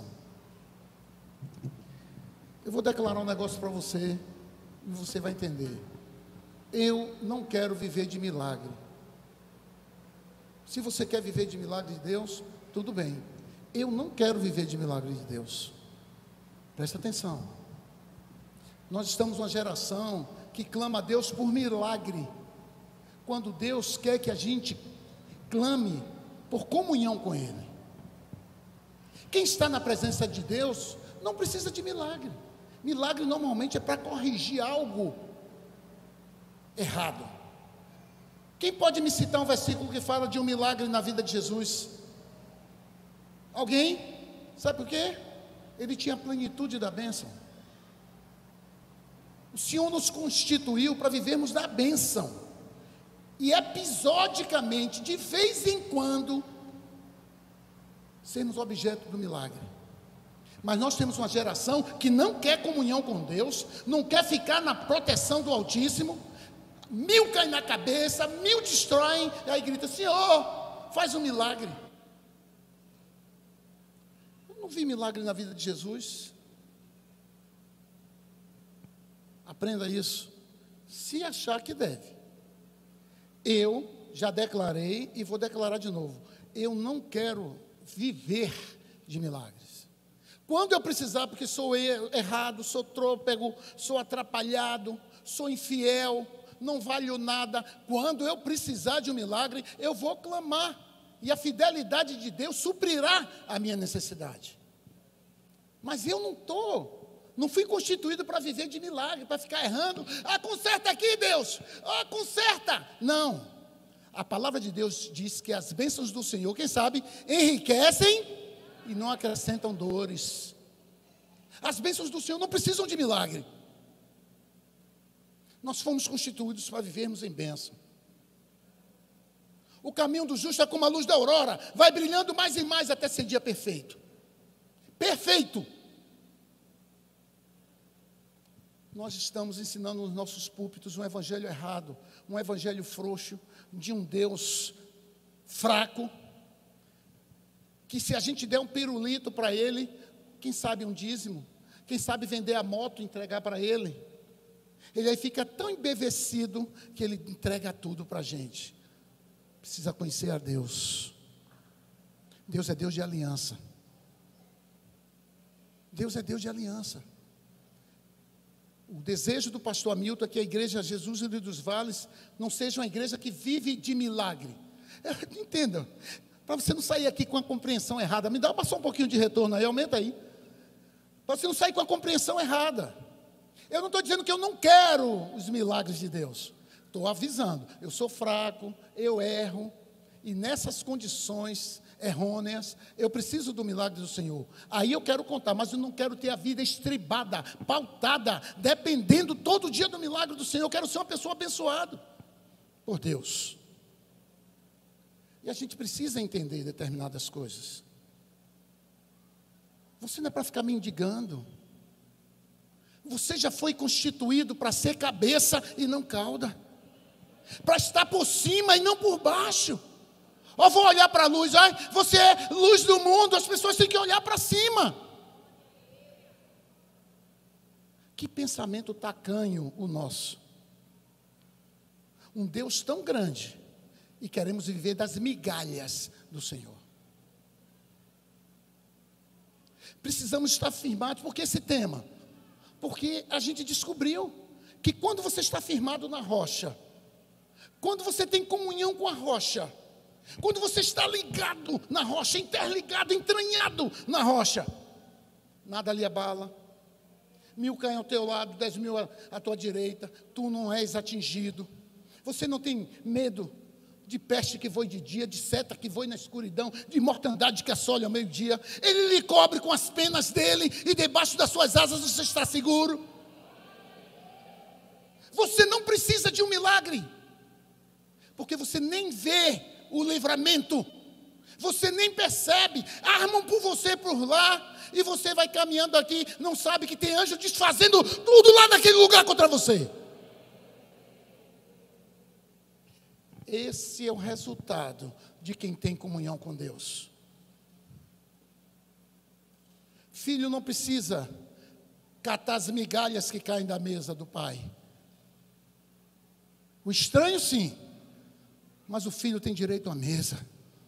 Eu vou declarar um negócio para você e você vai entender. Eu não quero viver de milagre. Se você quer viver de milagre de Deus, tudo bem. Eu não quero viver de milagre de Deus. Presta atenção. Nós estamos numa geração que clama a Deus por milagre, quando Deus quer que a gente clame por comunhão com Ele. Quem está na presença de Deus não precisa de milagre. Milagre normalmente é para corrigir algo errado. Quem pode me citar um versículo que fala de um milagre na vida de Jesus? Alguém? Sabe por quê? Ele tinha a plenitude da bênção. O Senhor nos constituiu para vivermos da bênção. E episodicamente, de vez em quando, sermos objeto do milagre. Mas nós temos uma geração que não quer comunhão com Deus, não quer ficar na proteção do Altíssimo. Mil caem na cabeça, mil destroem, e aí grita: Senhor, faz um milagre. Eu não vi milagre na vida de Jesus. Aprenda isso, se achar que deve. Eu já declarei e vou declarar de novo: eu não quero viver de milagres. Quando eu precisar, porque sou errado, sou trôpego, sou atrapalhado, sou infiel, não valho nada, quando eu precisar de um milagre, eu vou clamar, e a fidelidade de Deus suprirá a minha necessidade. Mas eu não estou... Não fui constituído para viver de milagre, para ficar errando. Ah, conserta aqui, Deus. Ah, conserta. Não. A palavra de Deus diz que as bênçãos do Senhor, quem sabe, enriquecem e não acrescentam dores. As bênçãos do Senhor não precisam de milagre. Nós fomos constituídos para vivermos em bênção. O caminho do justo é como a luz da aurora, vai brilhando mais e mais até ser dia perfeito. Perfeito. Nós estamos ensinando nos nossos púlpitos um evangelho errado, um evangelho frouxo, de um Deus fraco, que se a gente der um pirulito para Ele, quem sabe um dízimo, quem sabe vender a moto e entregar para Ele, Ele aí fica tão embevecido que Ele entrega tudo para a gente. Precisa conhecer a Deus. Deus é Deus de aliança. Deus é Deus de aliança. O desejo do pastor Hamilton é que a igreja Jesus Lírio dos Vales não seja uma igreja que vive de milagre. Entenda, para você não sair aqui com a compreensão errada, me dá só um pouquinho de retorno aí, aumenta aí. Para você não sair com a compreensão errada. Eu não estou dizendo que eu não quero os milagres de Deus. Estou avisando, eu sou fraco, eu erro, e nessas condições errôneas, eu preciso do milagre do Senhor. Aí eu quero contar, mas eu não quero ter a vida estribada, pautada, dependendo todo dia do milagre do Senhor. Eu quero ser uma pessoa abençoada por Deus. E a gente precisa entender determinadas coisas. Você não é para ficar mendigando. Você já foi constituído para ser cabeça e não cauda, para estar por cima e não por baixo. Ó, vou olhar para a luz, ai, você é luz do mundo, as pessoas têm que olhar para cima. Que pensamento tacanho o nosso. Um Deus tão grande e queremos viver das migalhas do Senhor. Precisamos estar firmados, por que esse tema? Porque a gente descobriu que quando você está firmado na rocha, quando você tem comunhão com a rocha, quando você está ligado na rocha, interligado, entranhado na rocha, nada lhe abala, Mil caem ao teu lado, dez mil à, à tua direita. Tu não és atingido. Você não tem medo de peste que voe de dia, de seta que voe na escuridão, de mortandade que assole ao meio-dia. Ele lhe cobre com as penas dele, e debaixo das suas asas você está seguro. Você não precisa de um milagre, porque você nem vê o livramento, você nem percebe. Armam por você por lá, e você vai caminhando aqui, não sabe que tem anjo desfazendo tudo lá naquele lugar contra você. Esse é o resultado de quem tem comunhão com Deus. Filho não precisa catar as migalhas que caem da mesa do pai. O estranho sim, mas o filho tem direito à mesa.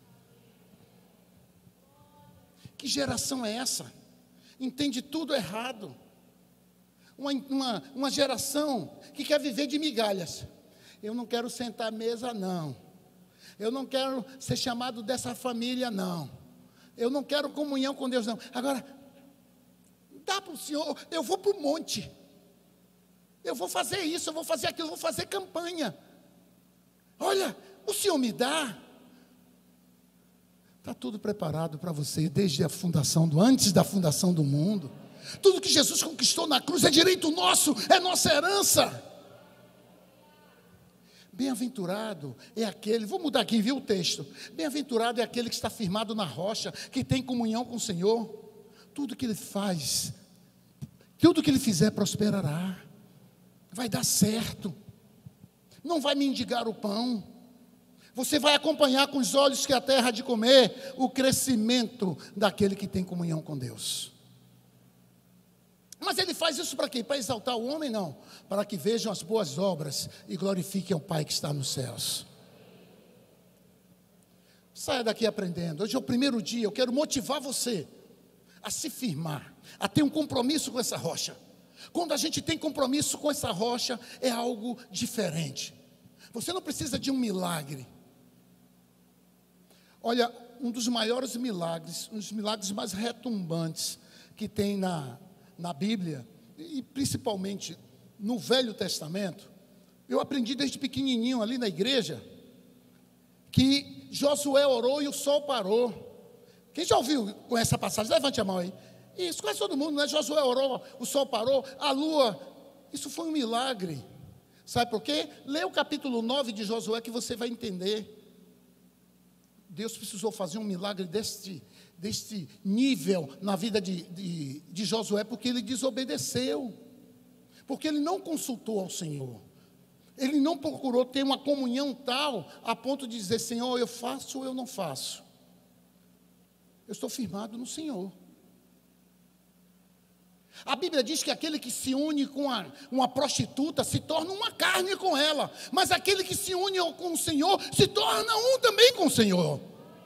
Que geração é essa? Entende tudo errado. Uma, uma, uma geração que quer viver de migalhas. Eu não quero sentar à mesa, não. Eu não quero ser chamado dessa família, não. Eu não quero comunhão com Deus, não. Agora, dá para o Senhor, eu vou para o monte. Eu vou fazer isso, eu vou fazer aquilo, eu vou fazer campanha. Olha, o Senhor me dá. Está tudo preparado para você, desde a fundação, do, antes da fundação do mundo. Tudo que Jesus conquistou na cruz é direito nosso, é nossa herança. Bem-aventurado é aquele, vou mudar aqui, viu o texto. Bem-aventurado é aquele que está firmado na rocha, que tem comunhão com o Senhor. Tudo que ele faz, tudo que ele fizer prosperará. Vai dar certo. Não vai mendigar o pão. Você vai acompanhar com os olhos que a terra há de comer o crescimento daquele que tem comunhão com Deus. Mas ele faz isso para quê? Para exaltar o homem? Não. Para que vejam as boas obras e glorifiquem o Pai que está nos céus. Saia daqui aprendendo. Hoje é o primeiro dia, eu quero motivar você a se firmar, a ter um compromisso com essa rocha. Quando a gente tem compromisso com essa rocha, é algo diferente. Você não precisa de um milagre. Olha, um dos maiores milagres, um dos milagres mais retumbantes que tem na, na Bíblia, e principalmente no Velho Testamento, eu aprendi desde pequenininho ali na igreja, que Josué orou e o sol parou. Quem já ouviu com essa passagem? Levante a mão aí. Isso, quase todo mundo, né? Josué orou, o sol parou, a lua. Isso foi um milagre. Sabe por quê? Lê o capítulo nove de Josué que você vai entender. Deus precisou fazer um milagre deste, deste nível na vida de, de, de Josué, porque ele desobedeceu. Porque ele não consultou ao Senhor. Ele não procurou ter uma comunhão tal, a ponto de dizer, Senhor, eu faço ou eu não faço. Eu estou firmado no Senhor. A Bíblia diz que aquele que se une com a, uma prostituta se torna uma carne com ela. Mas aquele que se une com o Senhor se torna um também com o Senhor.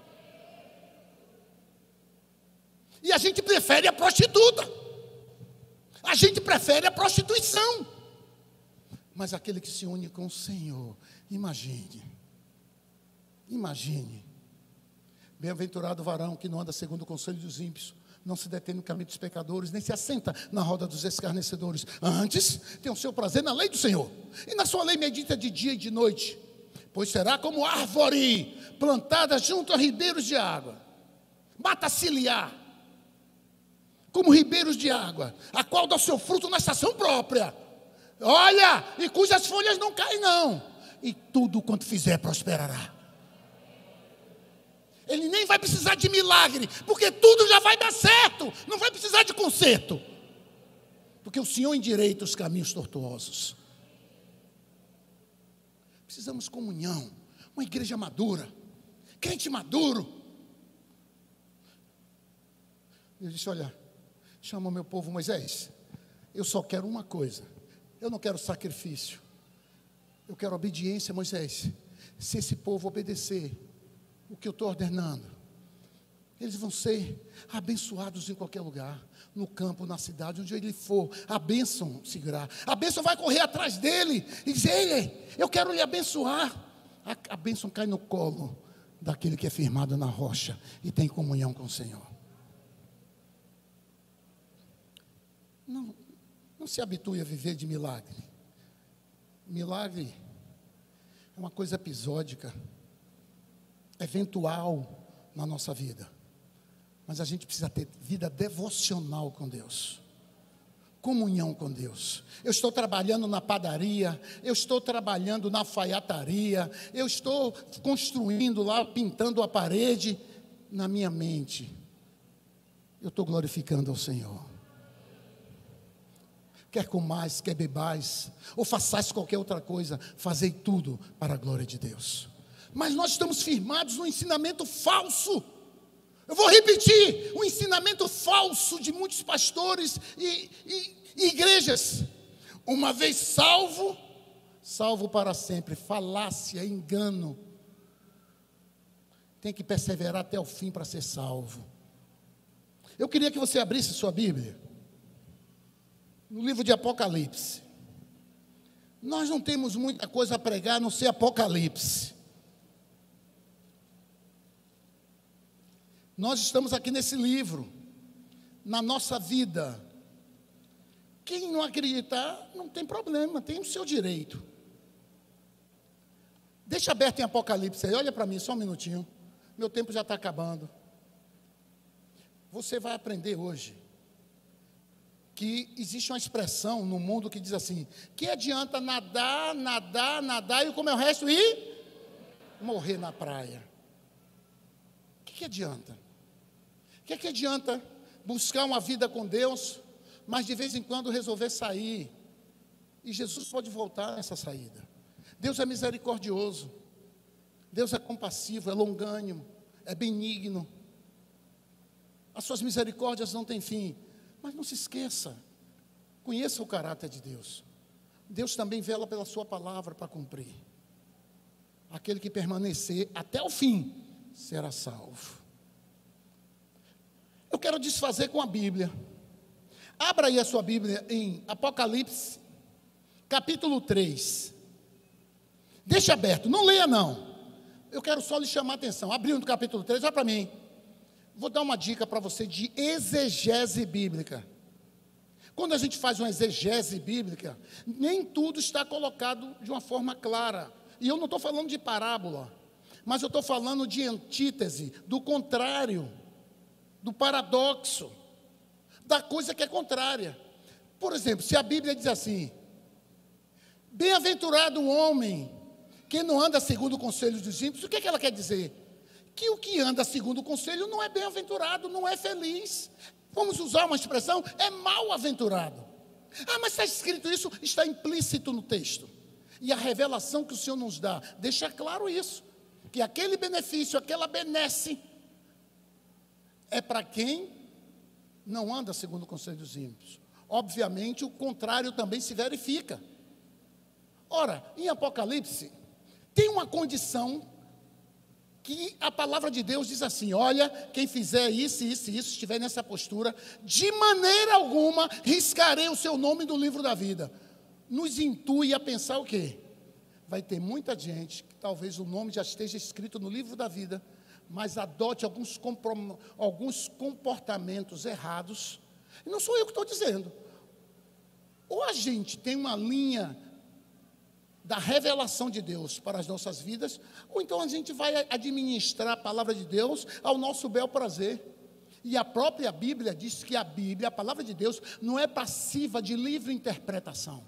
E a gente prefere a prostituta. A gente prefere a prostituição. Mas aquele que se une com o Senhor, imagine. Imagine. Bem-aventurado o varão que não anda segundo o conselho dos ímpios, não se detém no caminho dos pecadores, nem se assenta na roda dos escarnecedores. Antes, tem o seu prazer na lei do Senhor, e na sua lei medita de dia e de noite. Pois será como árvore plantada junto a ribeiros de água, mata ciliar, como ribeiros de água, a qual dá o seu fruto na estação própria. Olha, e cujas folhas não caem não, e tudo quanto fizer prosperará. Ele nem vai precisar de milagre, porque tudo já vai dar certo. Não vai precisar de conserto, porque o Senhor endireita os caminhos tortuosos. Precisamos de comunhão, uma igreja madura, crente maduro. Ele disse, olha, chama o meu povo, Moisés, eu só quero uma coisa, eu não quero sacrifício, eu quero obediência, Moisés. Se esse povo obedecer o que eu estou ordenando, eles vão ser abençoados em qualquer lugar, no campo, na cidade, onde ele for, a bênção seguirá, a bênção vai correr atrás dele, e dizer, ele, eu quero lhe abençoar, a, a bênção cai no colo daquele que é firmado na rocha, e tem comunhão com o Senhor. Não, Não se habitue a viver de milagre. Milagre é uma coisa episódica, eventual na nossa vida. Mas a gente precisa ter vida devocional com Deus. Comunhão com Deus. Eu estou trabalhando na padaria, eu estou trabalhando na alfaiataria, eu estou construindo lá, pintando a parede. Na minha mente, eu estou glorificando ao Senhor. Quer comais, quer bebais, ou façais qualquer outra coisa, fazei tudo para a glória de Deus. Mas nós estamos firmados no ensinamento falso. Eu vou repetir, o ensinamento falso de muitos pastores e, e, e igrejas. Uma vez salvo, salvo para sempre. Falácia, engano. Tem que perseverar até o fim para ser salvo. Eu queria que você abrisse sua Bíblia no livro de Apocalipse. Nós não temos muita coisa a pregar, a não ser Apocalipse. Nós estamos aqui nesse livro, na nossa vida. Quem não acreditar, não tem problema, tem o seu direito. Deixa aberto em Apocalipse aí, olha para mim, só um minutinho. Meu tempo já está acabando. Você vai aprender hoje que existe uma expressão no mundo que diz assim: que adianta nadar, nadar, nadar e comer o resto e morrer na praia? O que, que adianta? O que, que adianta buscar uma vida com Deus, mas de vez em quando resolver sair? E Jesus pode voltar nessa saída. Deus é misericordioso, Deus é compassivo, é longânimo, é benigno. As suas misericórdias não têm fim. Mas não se esqueça, conheça o caráter de Deus. Deus também vela pela sua palavra para cumprir. Aquele que permanecer até o fim será salvo. Eu quero desfazer com a Bíblia. Abra aí a sua Bíblia em Apocalipse, capítulo três. Deixa aberto, não leia não. Eu quero só lhe chamar a atenção. Abriu no capítulo três, olha para mim. Vou dar uma dica para você de exegese bíblica. Quando a gente faz uma exegese bíblica, nem tudo está colocado de uma forma clara. E eu não estou falando de parábola, mas eu estou falando de antítese, do contrário, do paradoxo, da coisa que é contrária. Por exemplo, se a Bíblia diz assim: bem-aventurado o homem que não anda segundo o conselho dos ímpios, o que é que ela quer dizer? Que o que anda segundo o conselho não é bem-aventurado, não é feliz. Vamos usar uma expressão, é mal-aventurado. Ah, mas está escrito isso, está implícito no texto. E a revelação que o Senhor nos dá, deixa claro isso, que aquele benefício, aquela benesse, é para quem não anda segundo o conselho dos ímpios. Obviamente, o contrário também se verifica. Ora, em Apocalipse, tem uma condição que a palavra de Deus diz assim: olha, quem fizer isso, isso e isso, estiver nessa postura, de maneira alguma riscarei o seu nome do livro da vida. Nos intui a pensar o quê? Vai ter muita gente que talvez o nome já esteja escrito no livro da vida, mas adote alguns, comprom- alguns comportamentos errados. E não sou eu que estou dizendo. Ou a gente tem uma linha da revelação de Deus para as nossas vidas, ou então a gente vai administrar a palavra de Deus ao nosso bel prazer. E a própria Bíblia diz que a Bíblia, a palavra de Deus, não é passiva de livre interpretação.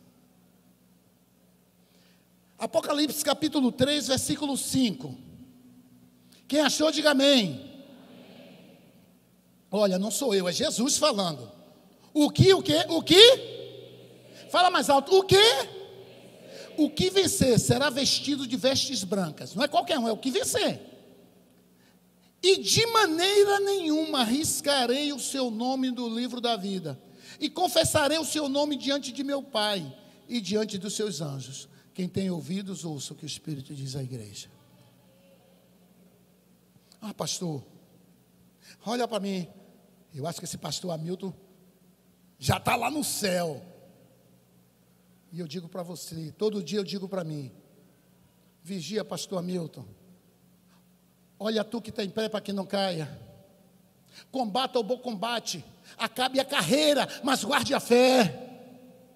Apocalipse capítulo três, versículo cinco. Quem achou, diga amém. Olha, não sou eu, é Jesus falando. O que, o que, o que? Fala mais alto, o que? O que vencer será vestido de vestes brancas. Não é qualquer um, é o que vencer. E de maneira nenhuma riscarei o seu nome do livro da vida. E confessarei o seu nome diante de meu Pai e diante dos seus anjos. Quem tem ouvidos, ouça o que o Espírito diz à igreja. Ah, pastor, olha para mim. Eu acho que esse pastor Hamilton já está lá no céu. E eu digo para você, todo dia eu digo para mim: vigia, pastor Hamilton. Olha tu que está em pé para que não caia. Combata o bom combate. Acabe a carreira, mas guarde a fé.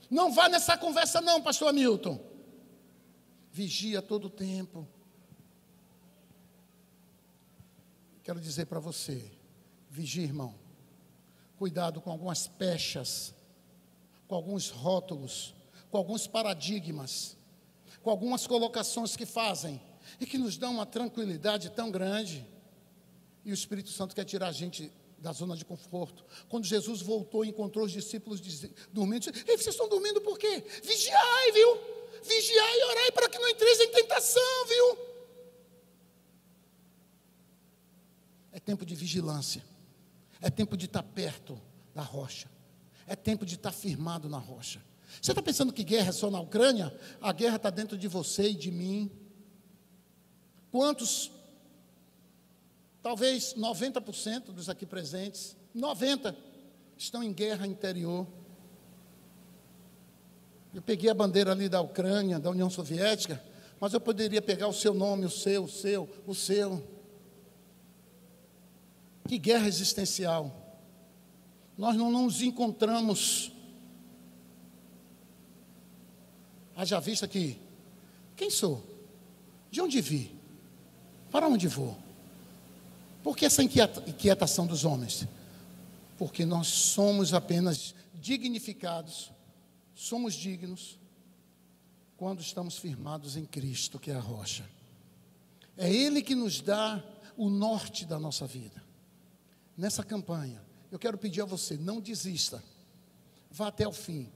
Não vá nessa conversa não, pastor Hamilton. Vigia todo o tempo. Quero dizer para você, vigia, irmão. Cuidado com algumas pechas, com alguns rótulos, com alguns paradigmas, com algumas colocações que fazem e que nos dão uma tranquilidade tão grande. E o Espírito Santo quer tirar a gente da zona de conforto. Quando Jesus voltou e encontrou os discípulos dormindo, disse: ei, vocês estão dormindo por quê? Vigiai, viu? Vigiai e orai para que não entreis em tentação, viu? É tempo de vigilância. É tempo de estar perto da rocha. É tempo de estar firmado na rocha. Você está pensando que guerra é só na Ucrânia? A guerra está dentro de você e de mim. Quantos? Talvez noventa por cento dos aqui presentes, noventa por cento, estão em guerra interior. Eu peguei a bandeira ali da Ucrânia, da União Soviética, mas eu poderia pegar o seu nome, o seu, o seu, o seu. Que guerra existencial. Nós não nos encontramos. Haja vista que, quem sou? De onde vi? Para onde vou? Por que essa inquietação dos homens? Porque nós somos apenas dignificados, somos dignos, quando estamos firmados em Cristo, que é a rocha. É Ele que nos dá o norte da nossa vida. Nessa campanha, eu quero pedir a você, não desista, vá até o fim.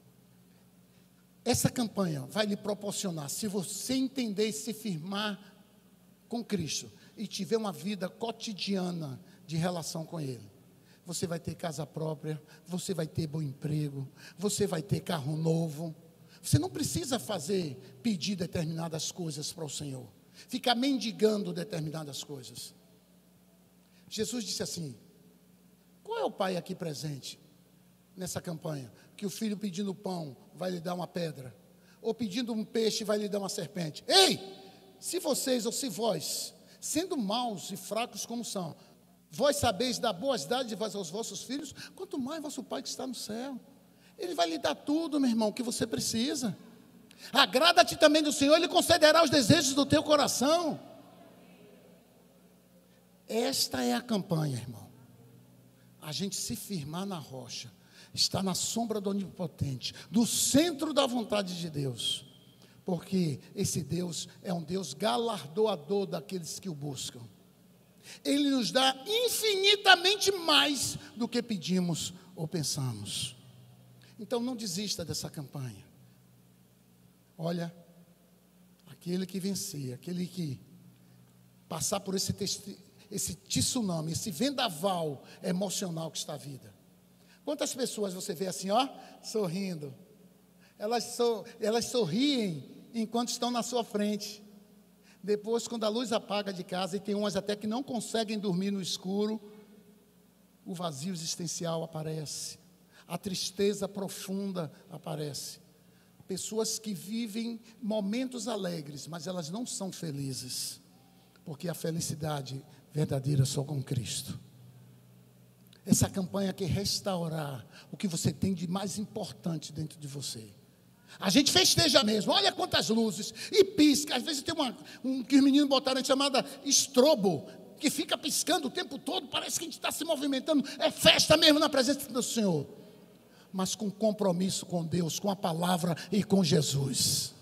Essa campanha vai lhe proporcionar, se você entender e se firmar com Cristo, e tiver uma vida cotidiana de relação com Ele, você vai ter casa própria, você vai ter bom emprego, você vai ter carro novo. Você não precisa fazer, pedir determinadas coisas para o Senhor, ficar mendigando determinadas coisas. Jesus disse assim: qual é o pai aqui presente nessa campanha, que o filho pedindo pão vai lhe dar uma pedra, ou pedindo um peixe vai lhe dar uma serpente? Ei, se vocês ou se vós, sendo maus e fracos como são, vós sabeis dar boas dádivas aos vossos filhos, quanto mais vosso Pai que está no céu. Ele vai lhe dar tudo, meu irmão, que você precisa. Agrada-te também do Senhor, Ele concederá os desejos do teu coração. Esta é a campanha, irmão. A gente se firmar na rocha, estar na sombra do Onipotente, do centro da vontade de Deus. Porque esse Deus é um Deus galardoador daqueles que o buscam. Ele nos dá infinitamente mais do que pedimos ou pensamos. Então não desista dessa campanha. Olha, aquele que vencer, aquele que passar por esse, testi- esse tsunami, esse vendaval emocional que está a vida. Quantas pessoas você vê assim, ó, sorrindo? Elas, so, elas sorriem enquanto estão na sua frente. Depois, quando a luz apaga de casa, e tem umas até que não conseguem dormir no escuro, o vazio existencial aparece, a tristeza profunda aparece. Pessoas que vivem momentos alegres, mas elas não são felizes, porque a felicidade verdadeira é só com Cristo. Essa campanha quer restaurar o que você tem de mais importante dentro de você. A gente festeja mesmo, olha quantas luzes, e pisca. Às vezes tem uma, um que os meninos botaram aí chamada estrobo, que fica piscando o tempo todo, parece que a gente está se movimentando. É festa mesmo na presença do Senhor, mas com compromisso com Deus, com a palavra e com Jesus.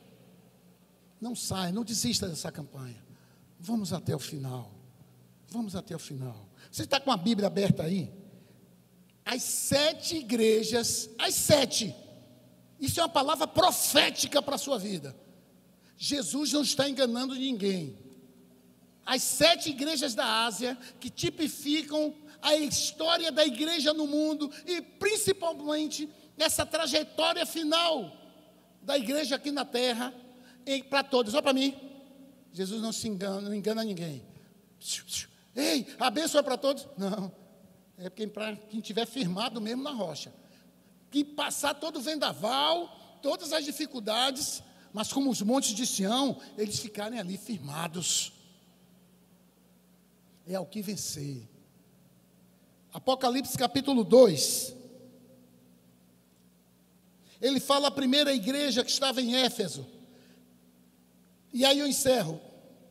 Não saia, não desista dessa campanha. Vamos até o final. Vamos até o final. Você está com a Bíblia aberta aí? As sete igrejas, as sete. Isso é uma palavra profética para a sua vida. Jesus não está enganando ninguém. As sete igrejas da Ásia, que tipificam a história da igreja no mundo, e principalmente essa trajetória final da igreja aqui na terra, para todos. Olha para mim. Jesus não se engana, não engana ninguém. Ei, a bênção é para todos? Não. É para quem estiver firmado mesmo na rocha. Que passar todo o vendaval, todas as dificuldades, mas como os montes de Sião, eles ficarem ali firmados. É ao que vencer. Apocalipse capítulo dois. Ele fala a primeira igreja que estava em Éfeso. E aí eu encerro.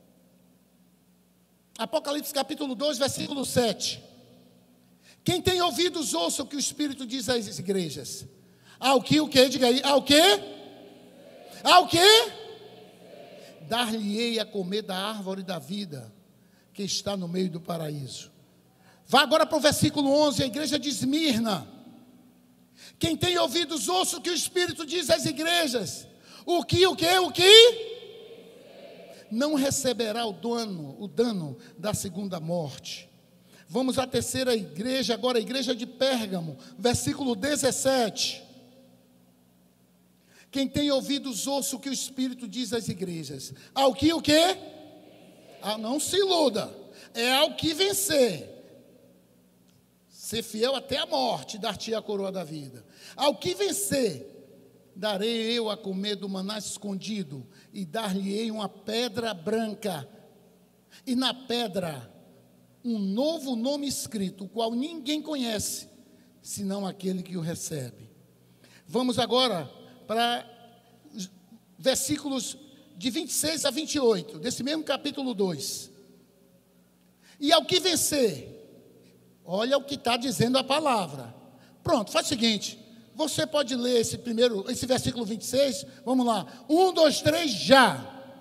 Apocalipse capítulo dois, versículo sete. Quem tem ouvidos, ouça o que o Espírito diz às igrejas. Ao que, o que? Diga aí. Ao que? Ao que? Dar-lhe-ei a comer da árvore da vida, que está no meio do paraíso. Vá agora para o versículo onze, a igreja de Esmirna. Quem tem ouvidos, ouça o que o Espírito diz às igrejas. O que, o que, o que? Não receberá o dano, o dano da segunda morte. Vamos à terceira igreja, agora a igreja de Pérgamo, versículo dezessete. Quem tem ouvidos, ouça o que o Espírito diz às igrejas. Ao que o quê? Ah, não se iluda. É ao que vencer. Ser fiel até a morte, dar-te a coroa da vida. Ao que vencer, darei eu a comer do maná escondido, e dar-lhe-ei uma pedra branca, e na pedra um novo nome escrito, o qual ninguém conhece, senão aquele que o recebe. Vamos agora para versículos de vinte e seis a vinte e oito, desse mesmo capítulo dois. E ao que vencer, olha o que está dizendo a palavra. Pronto, faz o seguinte, você pode ler esse primeiro, esse versículo vinte e seis, vamos lá, um, dois, três, já.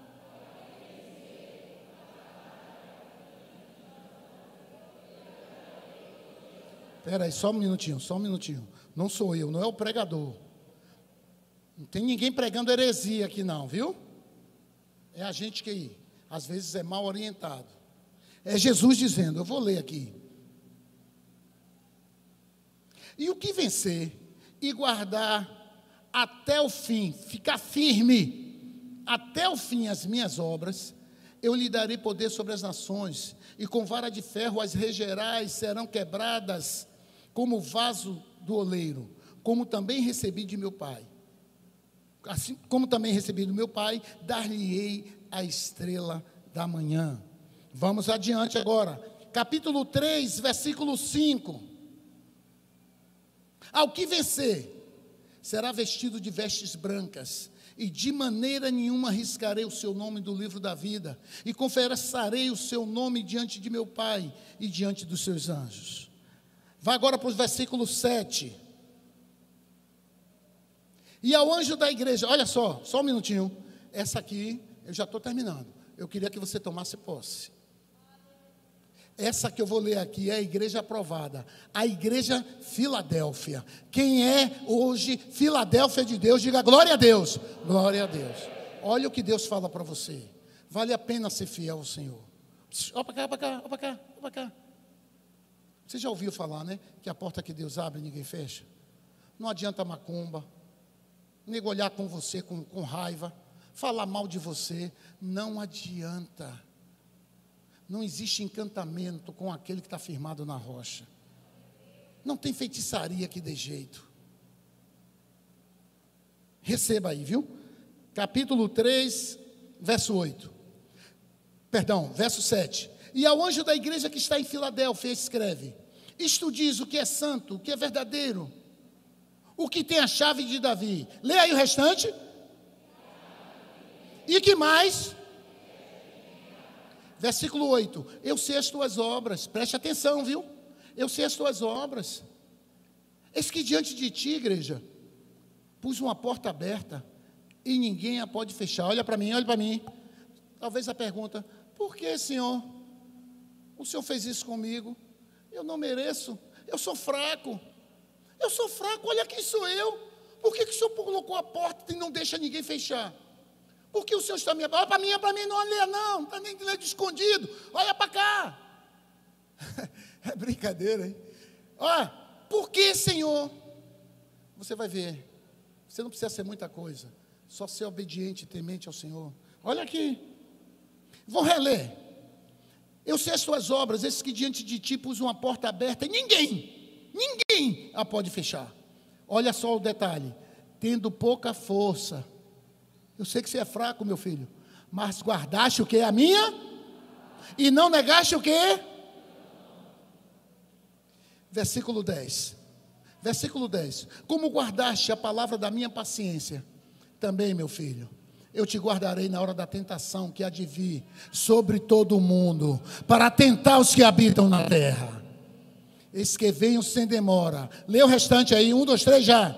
Espera aí, só um minutinho, só um minutinho, não sou eu, não é o pregador. Não tem ninguém pregando heresia aqui não, viu? É a gente que, às vezes, é mal orientado. É Jesus dizendo, eu vou ler aqui. E o que vencer e guardar até o fim, ficar firme, até o fim as minhas obras, eu lhe darei poder sobre as nações, e com vara de ferro as regerá e serão quebradas como vaso do oleiro, como também recebi de meu Pai. Assim como também recebi do meu Pai, dar-lhe-ei a estrela da manhã. Vamos adiante agora. Capítulo três, versículo cinco. Ao que vencer, será vestido de vestes brancas, e de maneira nenhuma riscarei o seu nome do livro da vida, e confessarei o seu nome diante de meu Pai e diante dos seus anjos. Vá agora para o versículo sete. E ao anjo da igreja, olha só, só um minutinho. Essa aqui, eu já estou terminando. Eu queria que você tomasse posse. Essa que eu vou ler aqui é a igreja aprovada. A igreja Filadélfia. Quem é hoje Filadélfia de Deus? Diga glória a Deus. Glória a Deus. Olha o que Deus fala para você. Vale a pena ser fiel ao Senhor. Ó para cá, ó para cá, ó para cá, ó para cá. Você já ouviu falar, né? Que a porta que Deus abre, ninguém fecha. Não adianta macumba. Nego olhar com você com, com raiva, falar mal de você, não adianta. Não existe encantamento com aquele que está firmado na rocha. Não tem feitiçaria que dê jeito. Receba aí, viu? Capítulo três, verso oito. Perdão, verso sete. E ao anjo da igreja que está em Filadélfia escreve: isto diz o que é santo, o que é verdadeiro, o que tem a chave de Davi. Lê aí o restante. E que mais? Versículo oito. Eu sei as tuas obras. Preste atenção, viu? Eu sei as tuas obras. Eis que diante de ti, igreja, pus uma porta aberta e ninguém a pode fechar. Olha para mim, olha para mim. Talvez a pergunta: por que, Senhor? O Senhor fez isso comigo? Eu não mereço. Eu sou fraco. Eu sou fraco, olha quem sou eu. Por que, que o Senhor colocou a porta e não deixa ninguém fechar? Por que o Senhor está me... Olha para mim, olha para mim, não olha não, não está nem lendo escondido. Olha para cá. É brincadeira, hein? Olha, por que, Senhor? Você vai ver. Você não precisa ser muita coisa. Só ser obediente e temente ao Senhor. Olha aqui. Vou reler. Eu sei as tuas obras, esses que diante de ti pus uma porta aberta e ninguém, ninguém a pode fechar. Olha só o detalhe. Tendo pouca força. Eu sei que você é fraco, meu filho, mas guardaste o que? A minha? E não negaste o que? Versículo dez. Versículo dez. Como guardaste a palavra da minha paciência, também, meu filho, eu te guardarei na hora da tentação que há de vir sobre todo o mundo, para tentar os que habitam na terra. Eis que venham sem demora. Lê o restante aí, um, dois, três, já.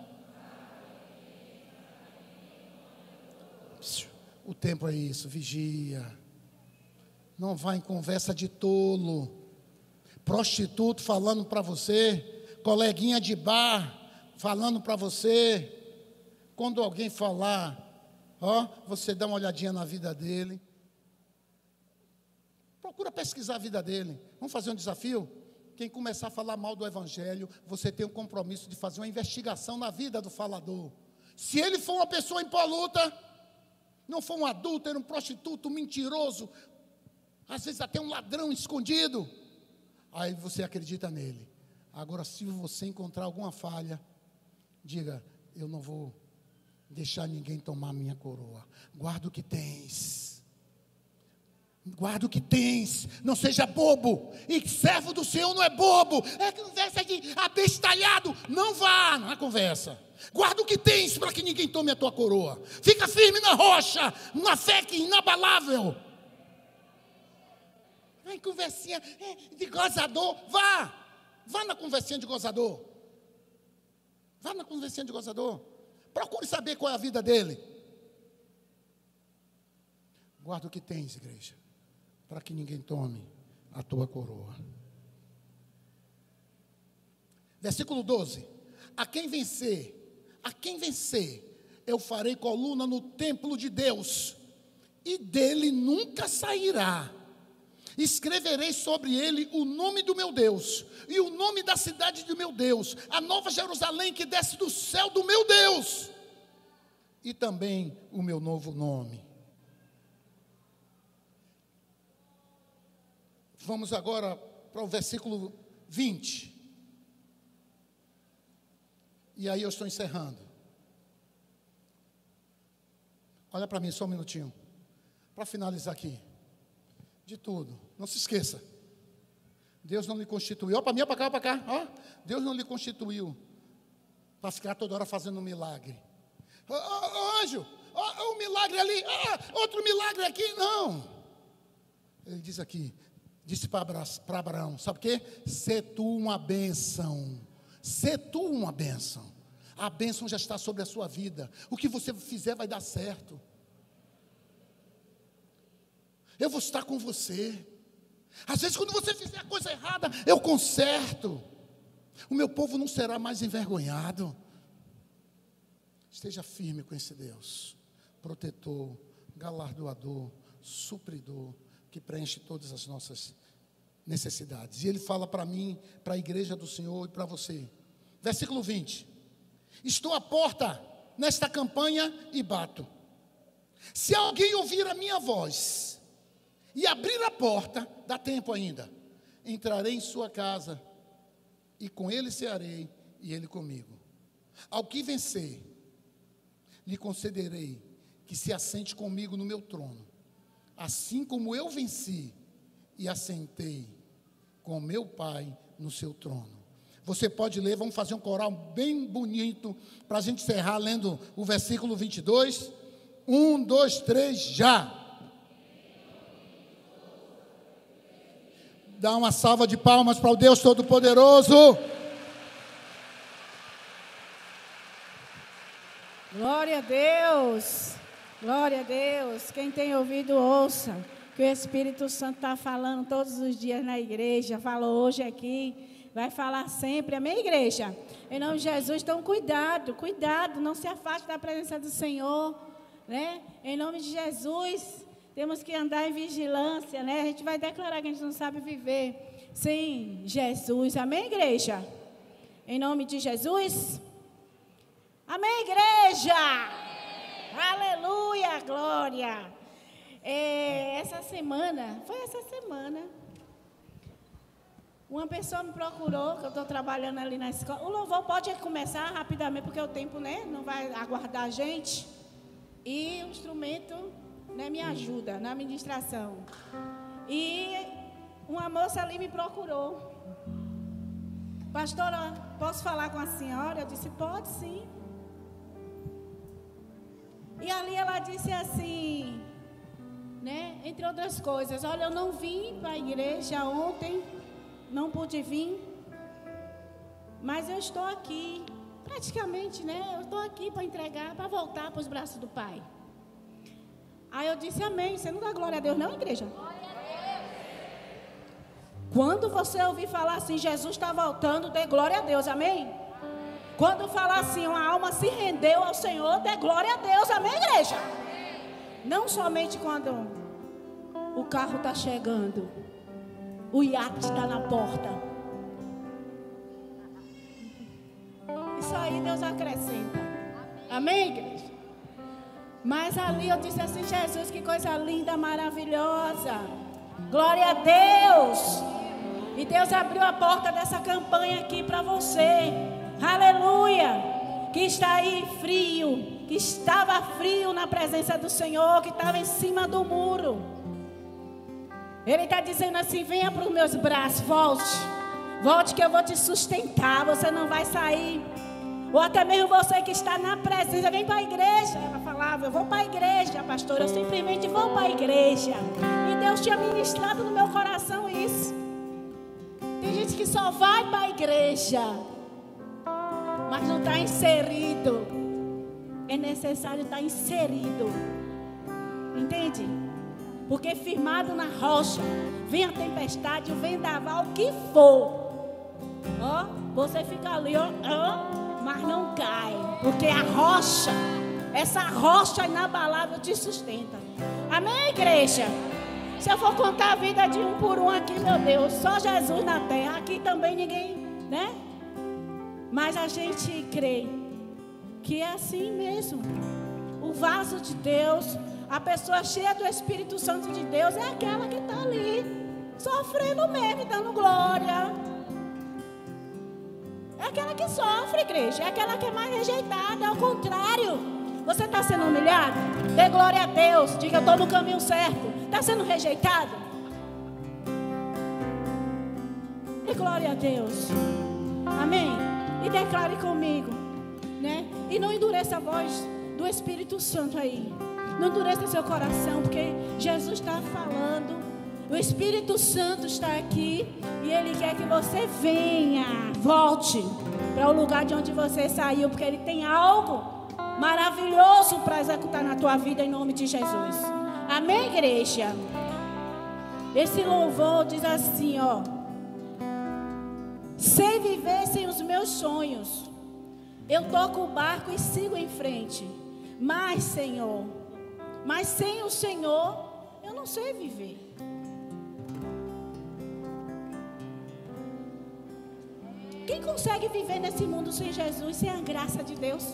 O tempo é isso, vigia. Não vá em conversa de tolo. Prostituto falando para você, coleguinha de bar falando para você. Quando alguém falar, ó, você dá uma olhadinha na vida dele. Procura pesquisar a vida dele. Vamos fazer um desafio? Quem começar a falar mal do evangelho, você tem o compromisso de fazer uma investigação na vida do falador. Se ele for uma pessoa impoluta, não for um adúltero, um prostituto, um mentiroso, às vezes até um ladrão escondido, aí você acredita nele. Agora, se você encontrar alguma falha, diga, eu não vou deixar ninguém tomar minha coroa. Guarda o que tens. Guarda o que tens. Não seja bobo. E servo do Senhor não é bobo. É conversa de abestalhado. Não vá na conversa. Guarda o que tens para que ninguém tome a tua coroa. Fica firme na rocha, na fé que é inabalável. Vai em conversinha de gozador. Vá. Vá na conversinha de gozador. Vá na conversinha de gozador. Procure saber qual é a vida dele. Guarda o que tens, igreja, para que ninguém tome a tua coroa. Versículo doze. A quem vencer, a quem vencer, eu farei coluna no templo de Deus, e dele nunca sairá. Escreverei sobre ele o nome do meu Deus, e o nome da cidade do meu Deus, a nova Jerusalém que desce do céu do meu Deus, e também o meu novo nome. Vamos agora para o versículo vinte. E aí eu estou encerrando. Olha para mim só um minutinho. Para finalizar aqui. De tudo. Não se esqueça. Deus não lhe constituiu. Ó, para mim, ó, para cá, para cá. Ó, Deus não lhe constituiu para ficar toda hora fazendo um milagre. Ó, ó, anjo, ó, um milagre ali. Ó, outro milagre aqui. Não. Ele diz aqui. Disse para Abraão, sabe o quê? Sê tu uma bênção. Sê tu uma bênção. A bênção já está sobre a sua vida. O que você fizer vai dar certo. Eu vou estar com você. Às vezes quando você fizer a coisa errada, eu conserto. O meu povo não será mais envergonhado. Esteja firme com esse Deus. Protetor, galardoador, supridor, que preenche todas as nossas necessidades. E ele fala para mim, para a igreja do Senhor e para você. Versículo vinte. Estou à porta nesta campanha e bato. Se alguém ouvir a minha voz e abrir a porta, dá tempo ainda. Entrarei em sua casa e com ele cearei e ele comigo. Ao que vencer, lhe concederei que se assente comigo no meu trono. Assim como eu venci e assentei com meu Pai no seu trono. Você pode ler, vamos fazer um coral bem bonito, para a gente encerrar lendo o versículo vinte e dois. Um, dois, três, já! Dá uma salva de palmas para o Deus Todo-Poderoso. Glória a Deus. Glória a Deus. Quem tem ouvido, ouça. Que o Espírito Santo está falando todos os dias na igreja. Falou hoje aqui. Vai falar sempre. Amém, igreja? Em nome de Jesus, então cuidado, cuidado. Não se afaste da presença do Senhor. Né? Em nome de Jesus, temos que andar em vigilância. Né? A gente vai declarar que a gente não sabe viver sem Jesus. Amém, igreja? Em nome de Jesus. Amém, igreja? Aleluia, glória. É, essa semana, foi essa semana, uma pessoa me procurou, que eu estou trabalhando ali na escola. O louvor pode começar rapidamente, porque o tempo, né, não vai aguardar a gente. E o instrumento, né, me ajuda na administração. E uma moça ali me procurou. pastora, posso falar com a senhora? Eu disse, pode sim. E ali ela disse assim, né, entre outras coisas, olha, eu não vim para a igreja ontem, não pude vir, mas eu estou aqui, praticamente, né, eu estou aqui para entregar, para voltar para os braços do Pai. Aí eu disse, amém, você não dá glória a Deus não, igreja? Quando você ouvir falar assim, Jesus está voltando, dê glória a Deus, amém? Quando falar assim, uma alma se rendeu ao Senhor, dê glória a Deus, amém, igreja? Não somente quando o carro está chegando, o iate está na porta. Isso aí Deus acrescenta, amém, igreja? Mas ali eu disse assim, Jesus, que coisa linda, maravilhosa, glória a Deus. E Deus abriu a porta dessa campanha aqui para você, aleluia, que está aí frio, que estava frio na presença do Senhor, que estava em cima do muro. Ele está dizendo assim, venha para os meus braços, volte, volte que eu vou te sustentar, você não vai sair. Ou até mesmo você que está na presença, vem para a igreja. Ela falava, eu vou para a igreja, pastor, eu simplesmente vou para a igreja. E Deus tinha ministrado no meu coração isso. Tem gente que só vai para a igreja, mas não está inserido. É necessário estar inserido. Entende? Porque firmado na rocha, vem a tempestade, o vendaval, o que for. Ó, você fica ali, ó, ó, mas não cai. Porque a rocha, essa rocha inabalável te sustenta. Amém, igreja? Se eu for contar a vida de um por um aqui, meu Deus, só Jesus na terra, aqui também ninguém, né? Mas a gente crê que é assim mesmo. O vaso de Deus, a pessoa cheia do Espírito Santo de Deus, é aquela que está ali, sofrendo mesmo, dando glória. É aquela que sofre, igreja, é aquela que é mais rejeitada, ao contrário. Você está sendo humilhado? Dê glória a Deus, diga, eu estou no caminho certo. Está sendo rejeitado? Dê glória a Deus. Amém? E declare comigo, né? E não endureça a voz do Espírito Santo aí. Não endureça seu coração, porque Jesus está falando. O Espírito Santo está aqui e Ele quer que você venha, volte para o lugar de onde você saiu, porque Ele tem algo maravilhoso para executar na tua vida em nome de Jesus. Amém, igreja? Esse louvor diz assim, ó: sei viver sem os meus sonhos, eu toco o barco e sigo em frente, mas Senhor, mas sem o Senhor eu não sei viver. Quem consegue viver nesse mundo sem Jesus, sem a graça de Deus?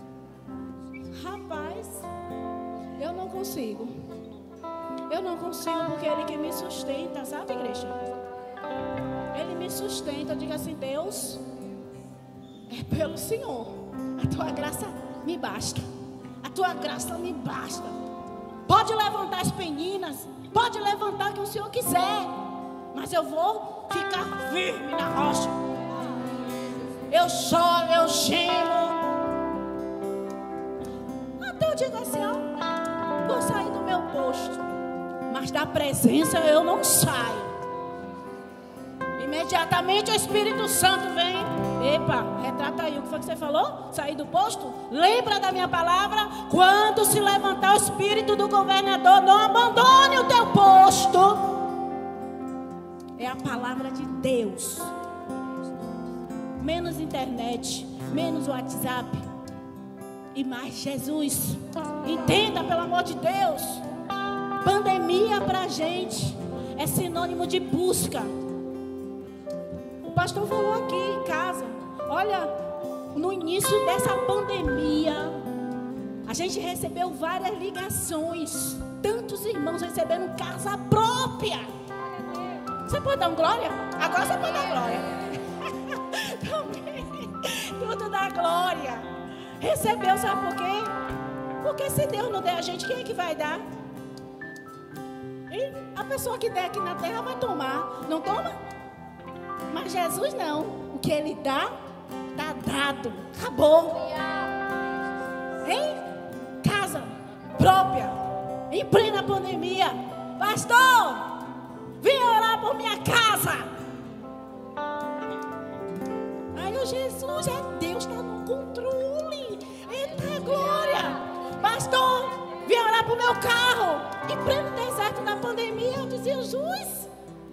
Rapaz, eu não consigo. Eu não consigo porque Ele que me sustenta, sabe, igreja? Ele me sustenta. Eu digo assim, Deus, é pelo Senhor. A tua graça me basta. A tua graça me basta. Pode levantar as peninas, pode levantar o que o Senhor quiser, mas eu vou ficar firme na rocha. Eu choro, eu gemo. Até eu digo assim, ó, vou sair do meu posto, mas da presença eu não saio. Imediatamente o Espírito Santo vem. Epa, retrata aí o que foi que você falou? Sair do posto? Lembra da minha palavra? Quando se levantar o espírito do governador, não abandone o teu posto. É a palavra de Deus. Menos internet, menos WhatsApp e mais Jesus. Entenda, pelo amor de Deus, pandemia pra gente é sinônimo de busca. O pastor falou aqui em casa, olha, no início dessa pandemia a gente recebeu várias ligações, tantos irmãos recebendo casa própria. Você pode dar um glória? Agora você pode dar glória. Tudo da glória. Recebeu, sabe por quê? Porque se Deus não der a gente, quem é que vai dar? E a pessoa que der aqui na terra vai tomar. Não toma? Mas Jesus não. O que Ele dar, tá dado. Acabou. Hein? Casa própria, em plena pandemia. Pastor, vem orar por minha casa. Aí o Jesus é Deus, está no controle. Eita glória. Pastor, vem orar por meu carro. Em pleno deserto da pandemia, eu dizia, Jesus,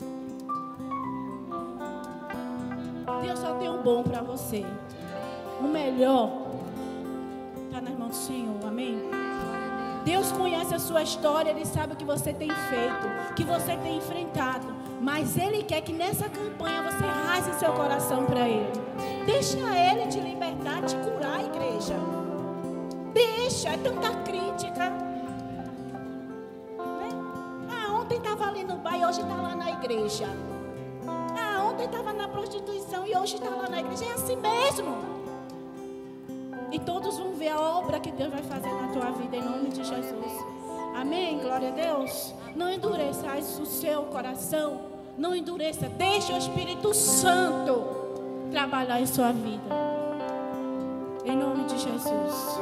Deus só tem um bom para você. O melhor está nas mãos do Senhor, amém? Deus conhece a sua história, Ele sabe o que você tem feito, o que você tem enfrentado. Mas Ele quer que nessa campanha você rasgue seu coração para Ele. Deixa Ele te libertar, te curar, igreja. Deixa, é tanta crítica. Né? Ah, ontem estava ali no bar e hoje está lá na igreja. Ah, ontem estava na prostituição e hoje está lá na igreja. É assim mesmo. E todos vão ver a obra que Deus vai fazer na tua vida, em nome de Jesus. Amém? Glória a Deus. Não endureça o seu coração. Não endureça. Deixe o Espírito Santo trabalhar em sua vida. Em nome de Jesus.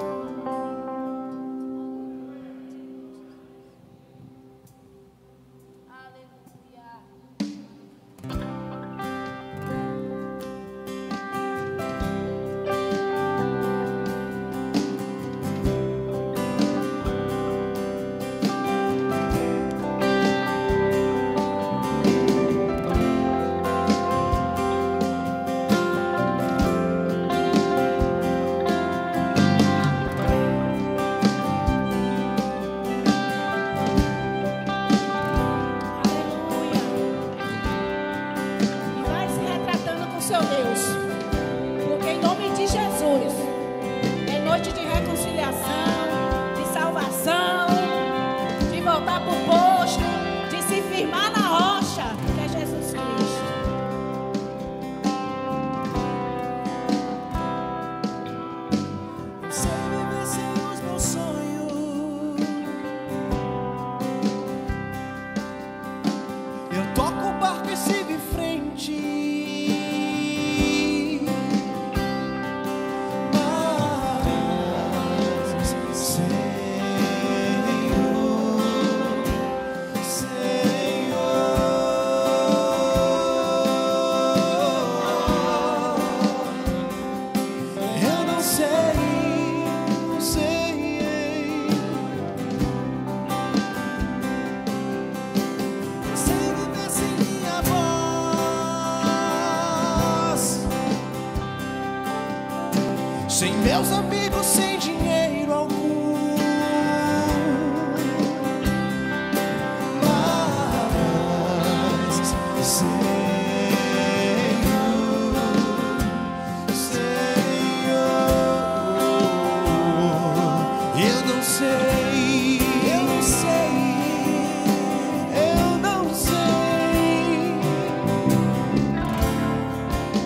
Sem meus amigos, sem dinheiro algum, mas Senhor, Senhor, eu não sei, eu não sei, eu não sei,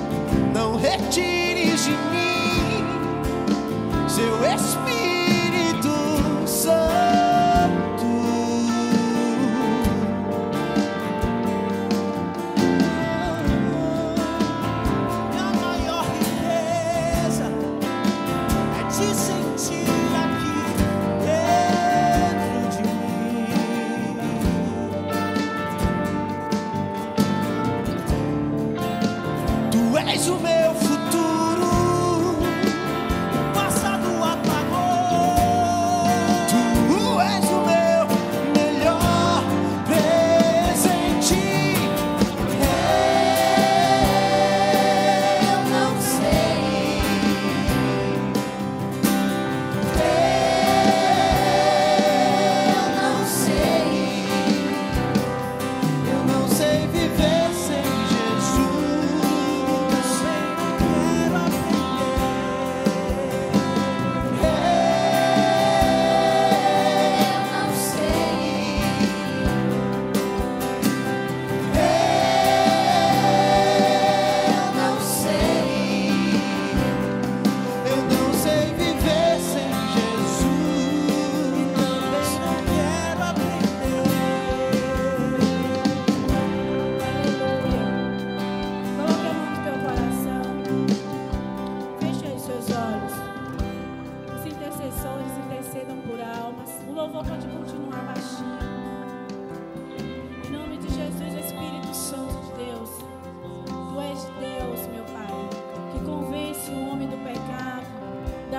não retires de mim seu Espírito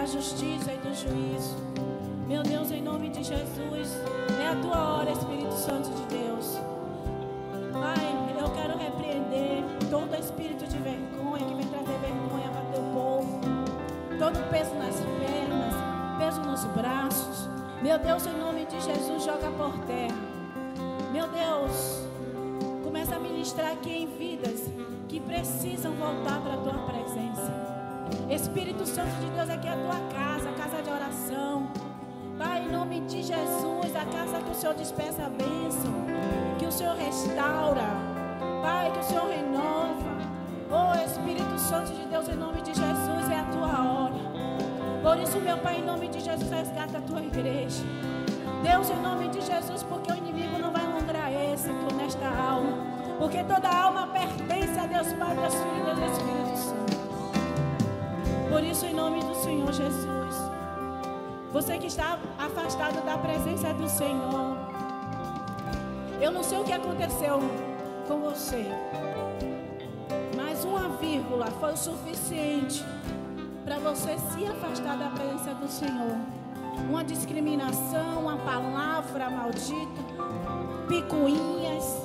justiça e do juízo. Meu Deus, em nome de Jesus, é a tua hora, Espírito Santo de Deus. Pai, eu quero repreender todo espírito de vergonha que vem trazer vergonha para teu povo. Todo peso nas pernas, peso nos braços. Meu Deus, em nome de Jesus, joga por terra. Meu Deus, começa a ministrar aqui em vidas que precisam voltar para a tua presença. Espírito Santo de Deus, aqui é a tua casa, a casa de oração. Pai, em nome de Jesus, a casa que o Senhor dispensa a bênção, que o Senhor restaura, Pai, que o Senhor renova. Oh, Espírito Santo de Deus, em nome de Jesus, é a tua hora. Por isso, meu Pai, em nome de Jesus, resgata a tua igreja. Deus, em nome de Jesus, porque o inimigo não vai lograr êxito nesta alma, porque toda alma pertence a Deus Pai, Deus Filho e Deus Espírito Santo. Por isso, em nome do Senhor Jesus, você que está afastado da presença do Senhor, eu não sei o que aconteceu com você, mas uma vírgula foi o suficiente para você se afastar da presença do Senhor. Uma discriminação, uma palavra maldita, picuinhas,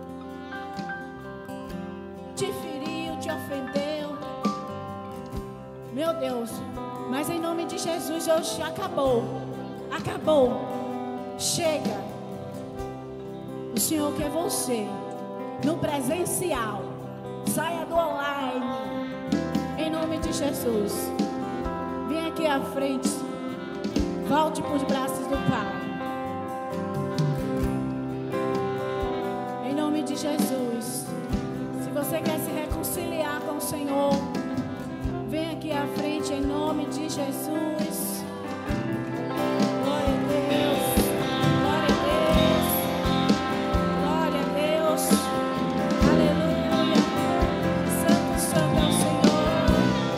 te feriu, te ofendeu. Meu Deus, mas em nome de Jesus hoje acabou, acabou, chega. O Senhor quer você no presencial, saia do online, em nome de Jesus. Vem aqui à frente, volte para os braços do Pai, em nome de Jesus. Se você quer se reconciliar com o Senhor, vem aqui à frente em nome de Jesus. Glória a Deus. Glória a Deus. Glória a Deus. Aleluia. Santo, santo é o Senhor.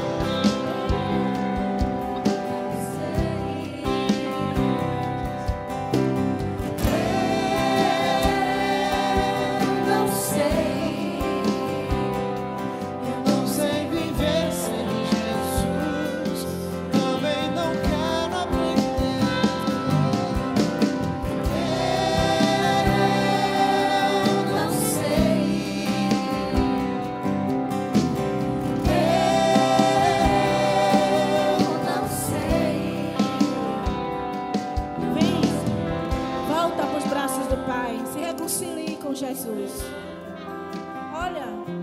Eu não sei, Eu não sei viver sem Jesus, também não quero aprender. eu não sei, eu não sei. Vem, volta para os braços do Pai. Se reconcilie com Jesus. Olha,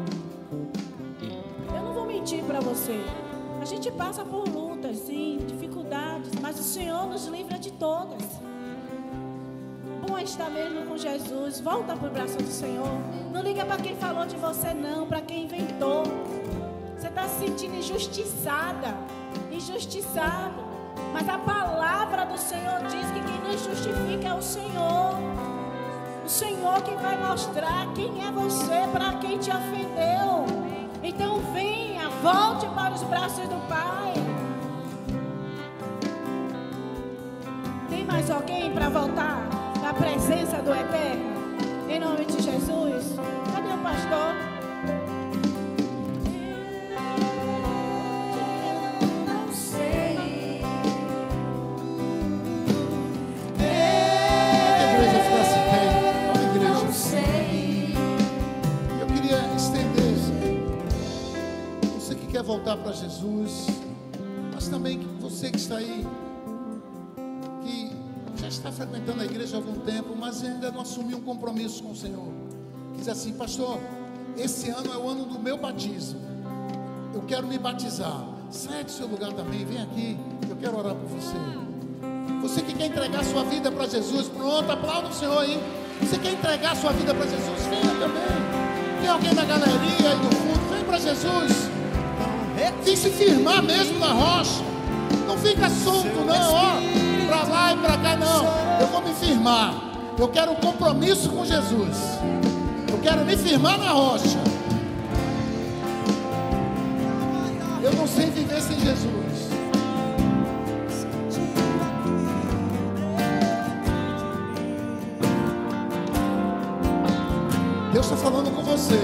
eu não vou mentir para você. A gente passa por lutas, sim, dificuldades, mas o Senhor nos livra de todas. Bom é estar mesmo com Jesus. Volta para o braço do Senhor. Não liga para quem falou de você, não, para quem inventou. Você está se sentindo injustiçada, injustiçado. Mas a palavra do Senhor diz que quem nos justifica é o Senhor. O Senhor que vai mostrar quem é você para quem te ofendeu. Então venha, volte para os braços do Pai. Tem mais alguém para voltar na presença do Eterno? Em nome de Jesus. Cadê o pastor? Eu não sei, A igreja ficasse bem. Vamos, não igreja. sei. Eu queria estender. Você que quer voltar para Jesus, mas também que você que está aí, que já está frequentando a igreja há algum tempo, mas ainda não assumiu um compromisso com o Senhor. Diz assim: pastor, esse ano é o ano do meu batismo. Eu quero me batizar. Sai do seu lugar também, vem aqui. Eu quero orar por você. Você que quer entregar sua vida para Jesus, pronto, aplauda o Senhor aí. Você quer entregar sua vida para Jesus? Venha também. Tem alguém na galeria aí no fundo? Vem para Jesus. Tem que se firmar mesmo na rocha. Não fica solto não, ó, para lá e para cá não. Eu vou me firmar. Eu quero um compromisso com Jesus. Eu quero me firmar na rocha. Eu não sei viver sem Jesus. Deus está falando com você.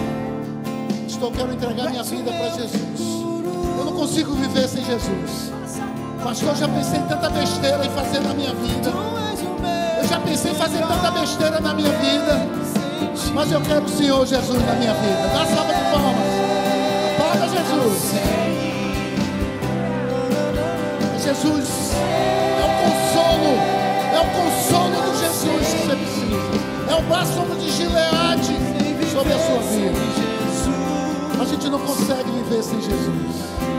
Estou quero entregar minha vida para Jesus. Eu não consigo viver sem Jesus. Pastor, já pensei em tanta besteira em fazer na minha vida. Eu já pensei em fazer tanta besteira na minha vida. Mas eu quero o Senhor Jesus na minha vida. Dá salva de palmas. Aplauda Jesus. Jesus é o consolo. É o consolo do Jesus que você precisa. É o bálsamo de Gileade sobre a sua vida. A gente não consegue viver sem Jesus.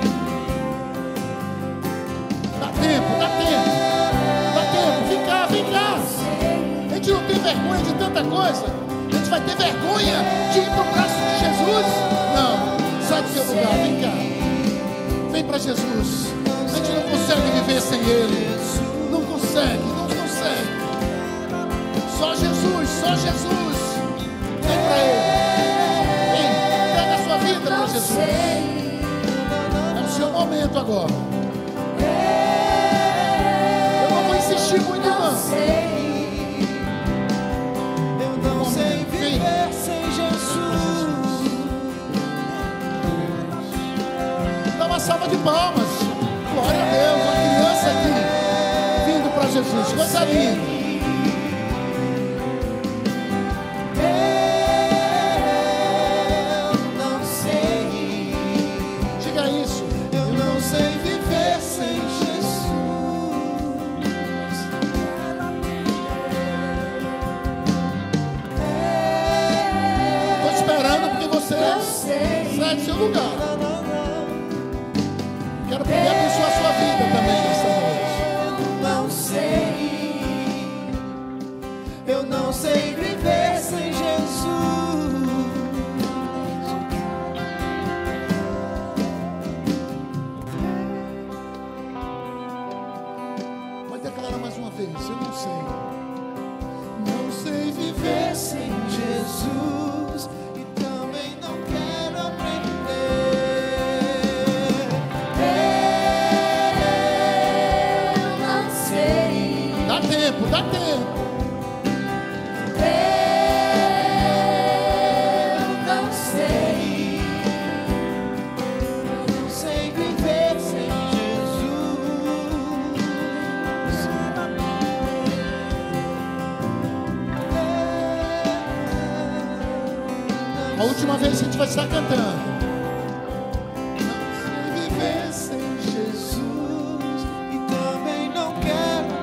Dá tempo, dá tempo. Dá tempo. Vem cá, vem cá. A gente não tem vergonha de tanta coisa. A gente vai ter vergonha de ir para o braço de Jesus? Não. Sai do seu lugar, vem cá. Vem para Jesus. A gente não consegue viver sem Ele. Não consegue, não consegue. Só Jesus, só Jesus. Vem para Ele. Vem, pega a sua vida para Jesus. É o seu momento agora. Eu não vou insistir muito não. Eu não sei viver sem Jesus. Dá uma salva de palmas. Glória a Deus, uma criança aqui vindo para Jesus. Coisa linda. Sai do seu lugar. Quero poder abençoar a sua vida também nessa noite. Não sei, eu não sei viver sem Jesus. Pode declarar mais uma vez. Eu não sei. Não sei viver sem Jesus. Dá tempo. Eu não sei, eu não sei viver sem Jesus. A última vez que a gente vai estar cantando. Não sei viver sem Jesus e também não quero.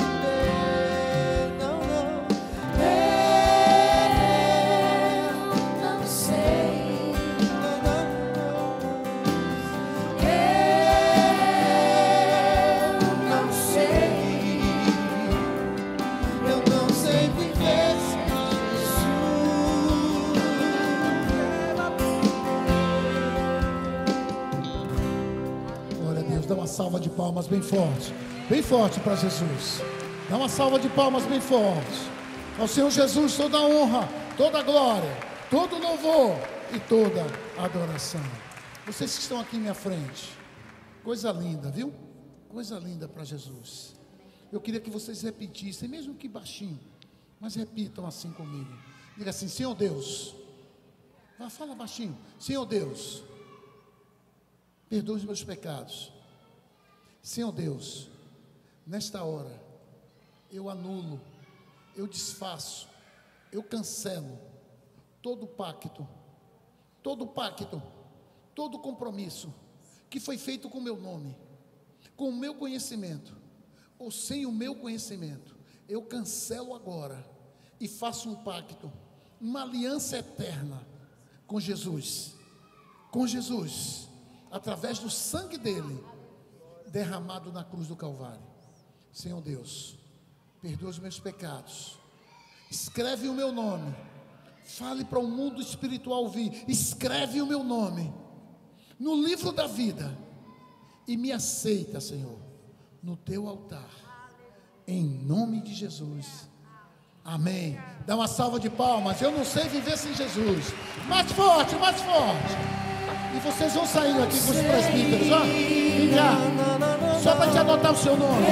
Salva de palmas bem forte, bem forte para Jesus. Dá uma salva de palmas bem forte ao Senhor Jesus. Toda a honra, toda a glória, todo o louvor e toda a adoração. Vocês que estão aqui à minha frente, coisa linda, viu? Coisa linda para Jesus. Eu queria que vocês repetissem, mesmo que baixinho, mas repitam assim comigo. Diga assim: Senhor Deus. Ah, fala baixinho. Senhor Deus, perdoa os meus pecados. Senhor Deus, nesta hora, eu anulo, eu desfaço, eu cancelo todo pacto, todo pacto, todo compromisso que foi feito com o meu nome, com o meu conhecimento, ou sem o meu conhecimento. Eu cancelo agora e faço um pacto, uma aliança eterna com Jesus, com Jesus, através do sangue dele, derramado na cruz do Calvário. Senhor Deus, perdoa os meus pecados, escreve o meu nome, fale para o mundo espiritual ouvir, escreve o meu nome no livro da vida e me aceita, Senhor, no teu altar, em nome de Jesus, amém. Dá uma salva de palmas. Eu não sei viver sem Jesus. Mais forte, mais forte. E vocês vão saindo aqui com os presbíteros, ó. Vem cá. Só para te anotar o seu nome.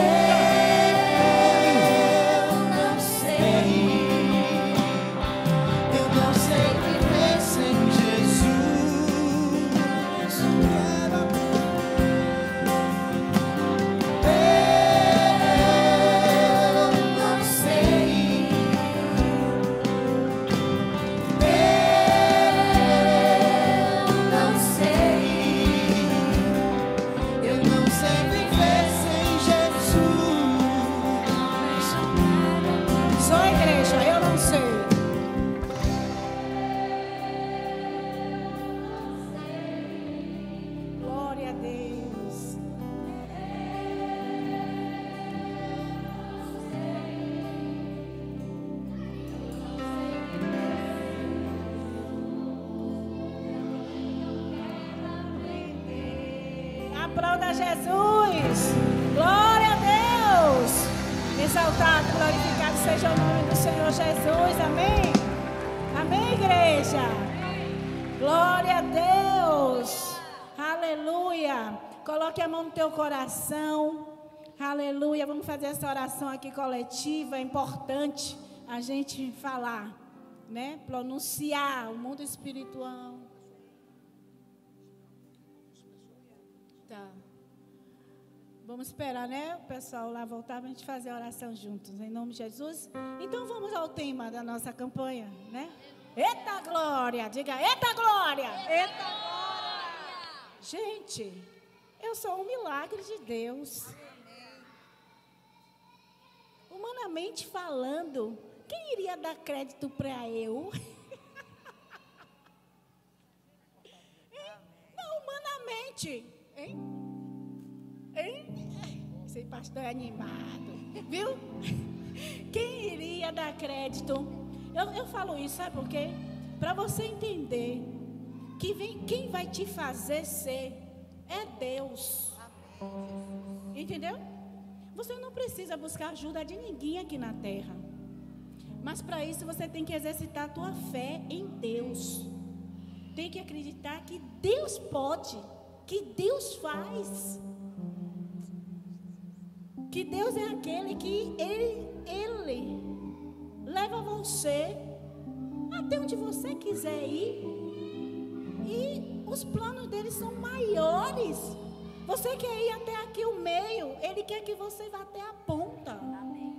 Eu não sei, eu não sei viver sem Jesus. Eu Aplauda Jesus. Glória a Deus. Exaltado, glorificado seja o nome do Senhor Jesus. Amém. Amém, igreja. Glória a Deus. Aleluia. Coloque a mão no teu coração. Aleluia. Vamos fazer essa oração aqui coletiva. É importante a gente falar, né? Pronunciar o mundo espiritual. Tá. Vamos esperar, né? O pessoal lá voltar para a gente fazer a oração juntos, em nome de Jesus. Então vamos ao tema da nossa campanha, né? Eita glória! Diga, eita glória! Eita glória! Gente, eu sou um milagre de Deus. Humanamente falando, quem iria dar crédito para eu? Não, humanamente. Hein? Hein? Esse pastor é animado. Viu? Quem iria dar crédito? Eu, eu falo isso, sabe por quê? Para você entender que vem, quem vai te fazer ser é Deus. Entendeu? Você não precisa buscar ajuda de ninguém aqui na terra. Mas para isso você tem que exercitar a tua fé em Deus. Tem que acreditar que Deus pode, que Deus faz. Que Deus é aquele que Ele, Ele leva você até onde você quiser ir. E os planos dele são maiores. Você quer ir até aqui o meio, Ele quer que você vá até a ponta. Amém.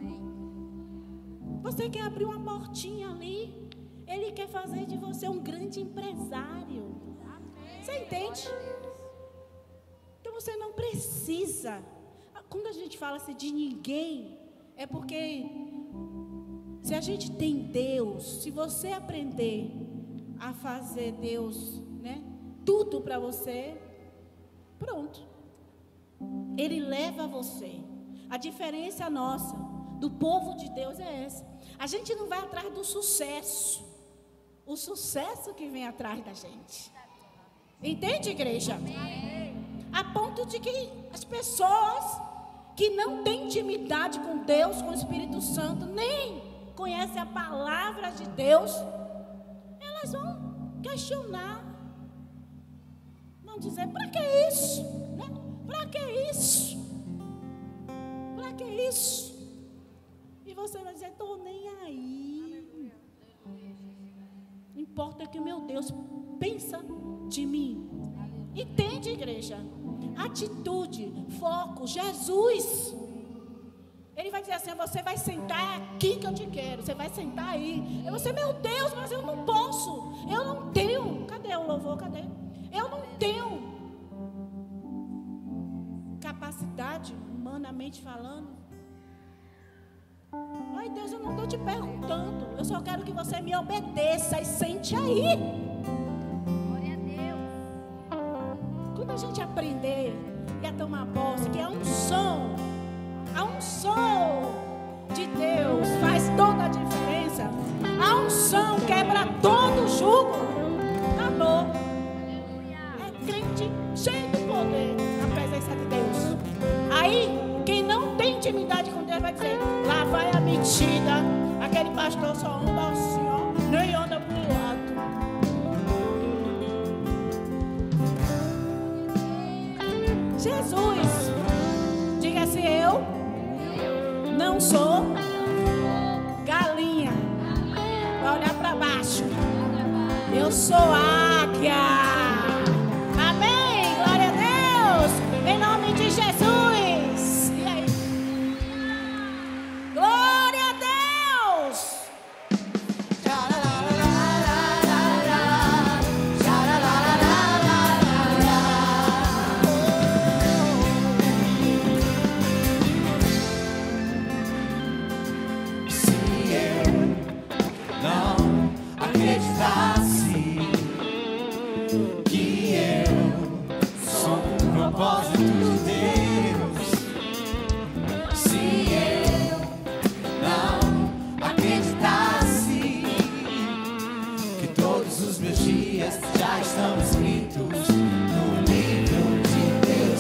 Você quer abrir uma portinha ali, Ele quer fazer de você um grande empresário. Amém. Você entende? Então você não precisa. Quando a gente fala assim de ninguém, é porque se a gente tem Deus, se você aprender a fazer Deus, né, tudo para você, pronto. Ele leva você. A diferença nossa do povo de Deus é essa. A gente não vai atrás do sucesso. O sucesso que vem atrás da gente. Entende, igreja? A ponto de que as pessoas que não têm intimidade com Deus, com o Espírito Santo, nem conhecem a palavra de Deus, elas vão questionar. Vão dizer, para que isso? Né? Para que isso? Para que isso? E você vai dizer, estou nem aí. Importa que o meu Deus pensa de mim. Entende, igreja? Atitude, foco, Jesus. Ele vai dizer assim, você vai sentar aqui que eu te quero. Você vai sentar aí. Eu vou dizer, meu Deus, mas eu não posso. Eu não tenho. Cadê o louvor? Cadê? Eu não tenho capacidade, humanamente falando. Ai, Deus, eu não estou te perguntando. Eu só quero que você me obedeça e sente aí. Glória a Deus. Quando a gente aprender e a tomar posse, que a unção, a unção de Deus faz toda a diferença. A unção quebra todo o jugo. Acabou. É crente cheio de poder na presença de Deus. Aí, quem não tem intimidade com Deus vai dizer, lá vai a metida. Aquele pastor só anda assim, ó, nem anda pro lado. Jesus, diga assim, eu não sou galinha para olhar para baixo. Eu sou águia. Amém? Glória a Deus. Em nome de Jesus. E aí? Glória a Deus. Se eu não acreditasse que eu sou um propósito de Deus, se eu não acreditasse que todos os meus dias já estão escritos no livro de Deus.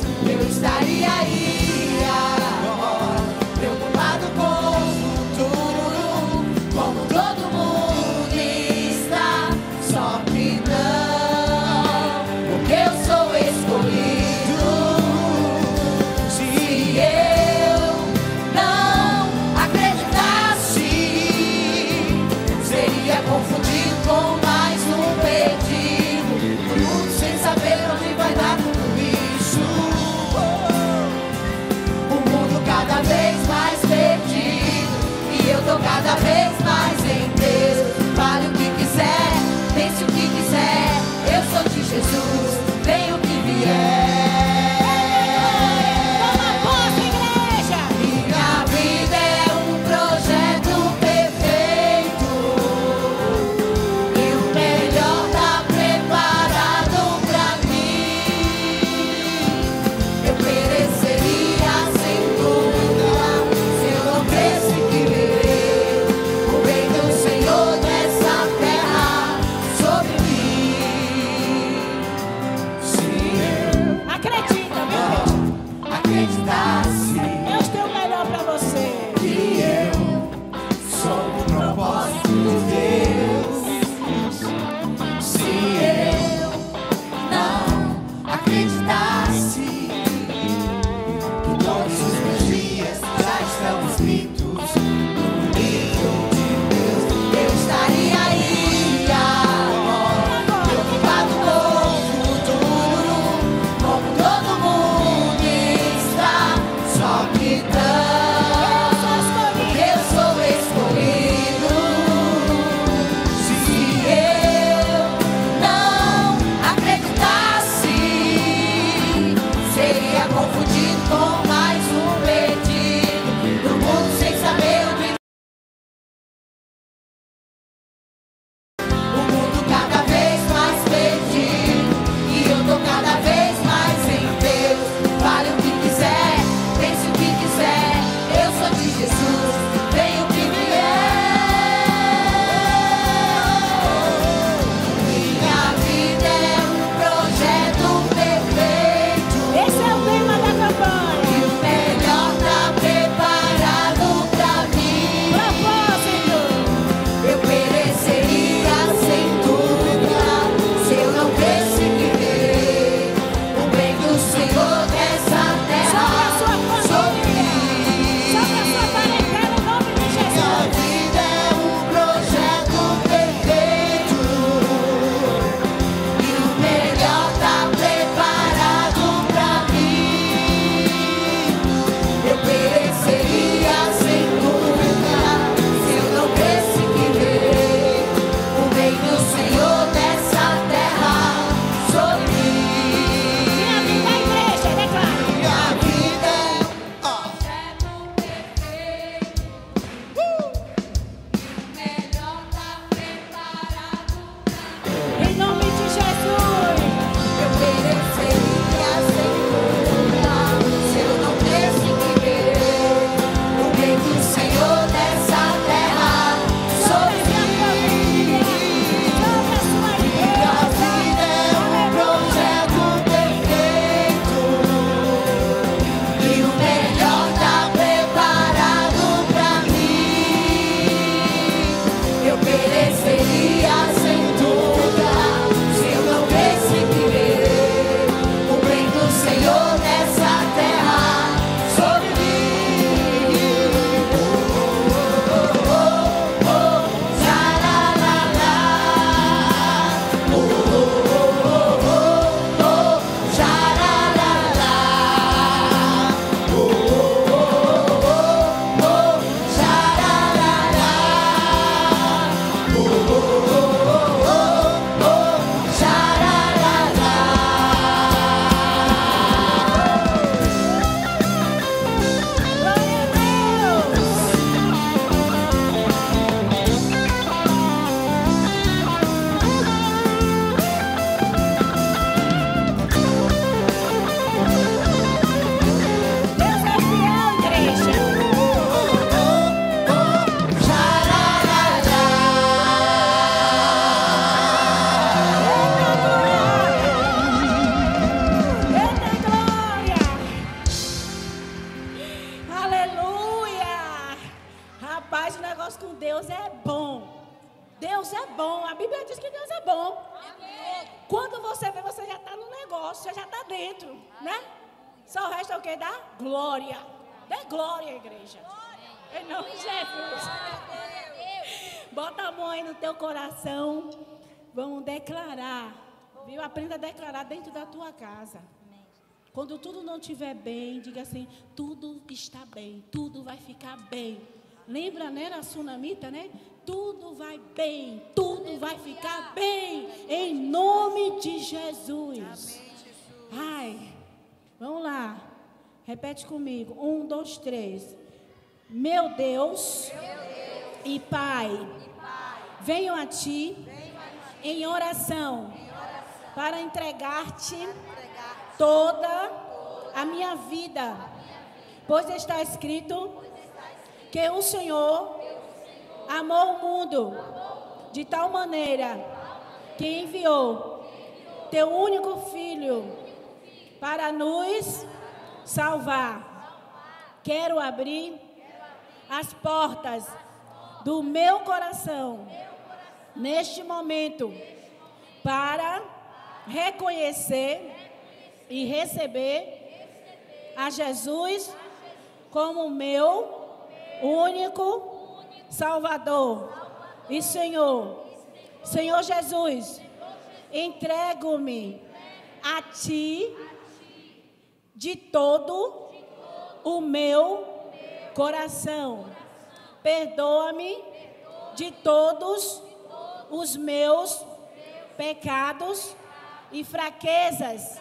bom. A Bíblia diz que Deus é bom. Quando você vê, você já está no negócio, você já está dentro, né? Só resta o que? Dar glória. Dê glória, igreja. Em nome de Jesus. Bota a mão aí no teu coração. Vamos declarar. Viu? Aprenda a declarar dentro da tua casa. Quando tudo não estiver bem, diga assim: tudo está bem, tudo vai ficar bem. Lembra, né, a Sunamita, né? Tudo vai bem, tudo vai ficar bem, em nome de Jesus. Ai, vamos lá, repete comigo, um, dois, três. Meu Deus e Pai, venho a Ti em oração para entregar-te toda a minha vida, pois está escrito que o Senhor amou o mundo de tal maneira que enviou teu único filho para nos salvar. Quero abrir as portas do meu coração neste momento para reconhecer e receber a Jesus como meu único Salvador e Senhor. Senhor Jesus, entrego-me a Ti de todo o meu coração. Perdoa-me de todos os meus pecados e fraquezas,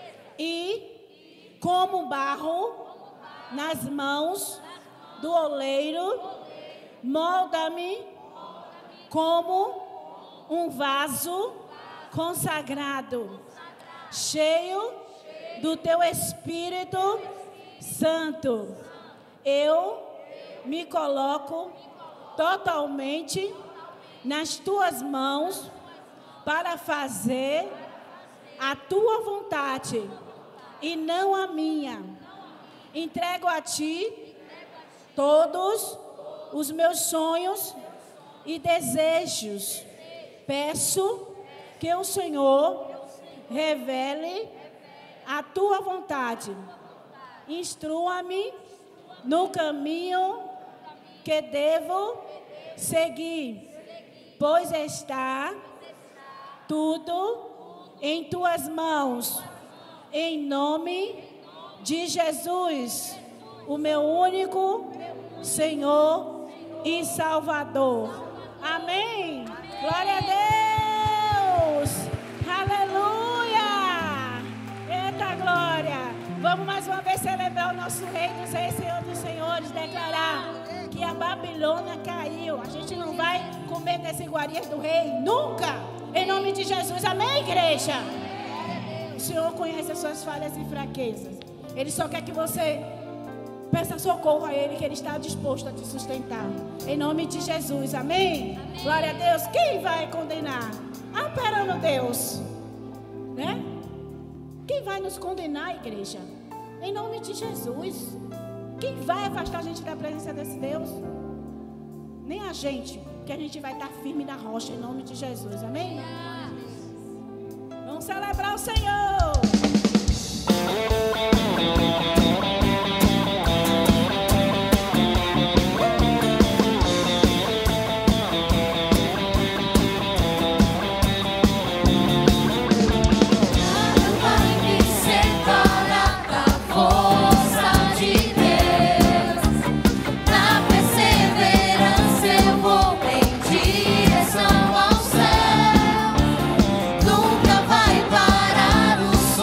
e como barro nas mãos do oleiro, molda-me como um vaso consagrado, cheio do Teu Espírito Santo. Eu me coloco totalmente nas Tuas mãos para fazer a Tua vontade e não a minha. Entrego a Ti todos os meus sonhos e desejos. Peço que o Senhor revele a Tua vontade. Instrua-me no caminho que devo seguir, pois está tudo em Tuas mãos. Em nome de Jesus, o meu único Senhor e Salvador. Amém. Glória a Deus. Aleluia. Eita glória. Vamos mais uma vez celebrar o nosso Rei dos Reis, Senhor dos Senhores, declarar que a Babilônia caiu. A gente não vai comer das iguarias do rei nunca. Em nome de Jesus. Amém, igreja? O Senhor conhece as suas falhas e fraquezas. Ele só quer que você peça socorro a Ele, que Ele está disposto a te sustentar. Em nome de Jesus, amém? Amém. Glória a Deus. Quem vai condenar? Amparando Deus, né? Quem vai nos condenar, igreja? Em nome de Jesus. Quem vai afastar a gente da presença desse Deus? Nem a gente, que a gente vai estar firme na rocha, em nome de Jesus, amém? Vamos celebrar o Senhor. Nunca vai parar o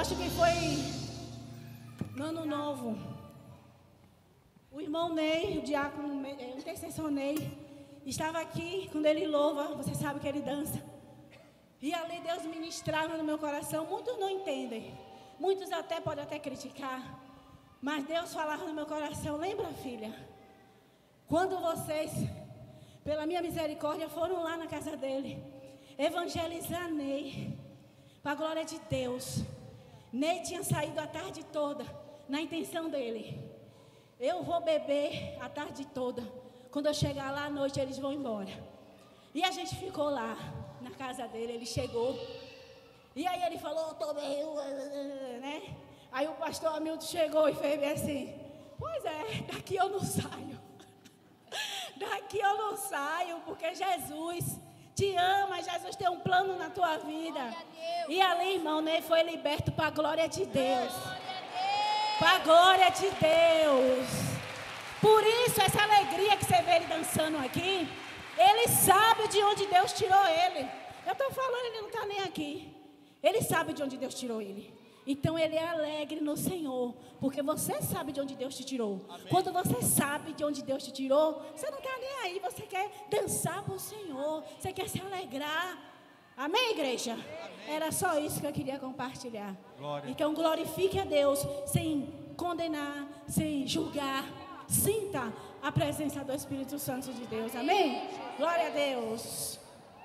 acho que foi no ano novo. O irmão Ney, o diácono, o intercessor Ney, estava aqui, quando ele louva, você sabe que ele dança. E ali Deus ministrava no meu coração. Muitos não entendem, muitos até podem até criticar, mas Deus falava no meu coração. Lembra, filha, quando vocês, pela minha misericórdia, foram lá na casa dele, evangelizar Ney, para a glória de Deus. Ney tinha saído a tarde toda, na intenção dele, eu vou beber a tarde toda, quando eu chegar lá à noite eles vão embora. E a gente ficou lá, na casa dele, ele chegou, e aí ele falou, tô meio, né? Aí o pastor Hamilton chegou e fez bem assim, pois é, daqui eu não saio, daqui eu não saio, porque Jesus te ama, Jesus tem um plano na tua vida. E ali, irmão, né, foi liberto para a glória de Deus, para a glória de Deus. Por isso, essa alegria que você vê ele dançando aqui, ele sabe de onde Deus tirou ele. Eu estou falando, ele não está nem aqui. Ele sabe de onde Deus tirou ele. Então ele é alegre no Senhor, porque você sabe de onde Deus te tirou. Amém. Quando você sabe de onde Deus te tirou, você não está nem aí, você quer dançar para o Senhor, você quer se alegrar. Amém, igreja? Amém. Era só isso que eu queria compartilhar. Glória. Então glorifique a Deus, sem condenar, sem julgar. Sinta a presença do Espírito Santo de Deus. Amém? Glória a Deus.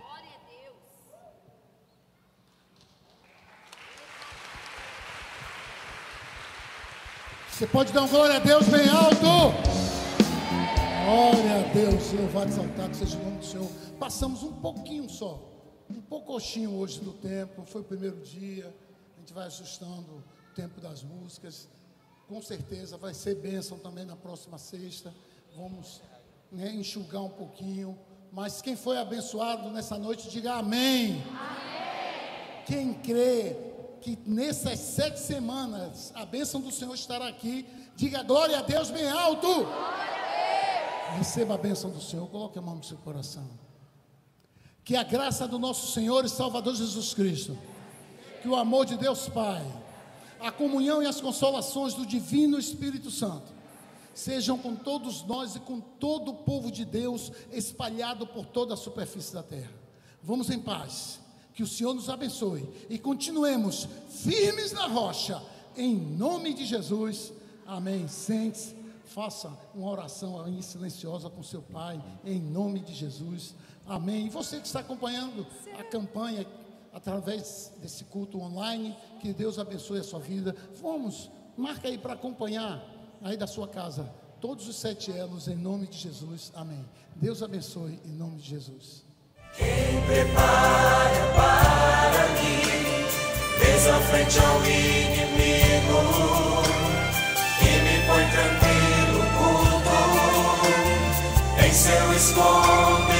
Você pode dar um glória a Deus bem alto. Glória a Deus, louvado, exaltado seja o nome do Senhor. Passamos um pouquinho só, um pouquinho hoje do tempo. Foi o primeiro dia, a gente vai ajustando o tempo das músicas. Com certeza vai ser bênção também na próxima sexta. Vamos, né, enxugar um pouquinho. Mas quem foi abençoado nessa noite, diga amém. Amém. Quem crê que nessas sete semanas a bênção do Senhor estará aqui, diga glória a Deus bem alto. Glória a Deus. Receba a bênção do Senhor, coloque a mão no seu coração. Que a graça do nosso Senhor e Salvador Jesus Cristo, que o amor de Deus Pai, a comunhão e as consolações do Divino Espírito Santo sejam com todos nós e com todo o povo de Deus espalhado por toda a superfície da terra. Vamos em paz. Que o Senhor nos abençoe e continuemos firmes na rocha, em nome de Jesus. Amém. Sente-se, faça uma oração aí silenciosa com seu Pai, em nome de Jesus. Amém. E você que está acompanhando a campanha através desse culto online, que Deus abençoe a sua vida. Vamos, marca aí para acompanhar aí da sua casa todos os sete elos, em nome de Jesus. Amém. Deus abençoe em nome de Jesus. Quem prepara para mim, fez a frente ao inimigo e me põe tranquilo, culto em seu esconderijo.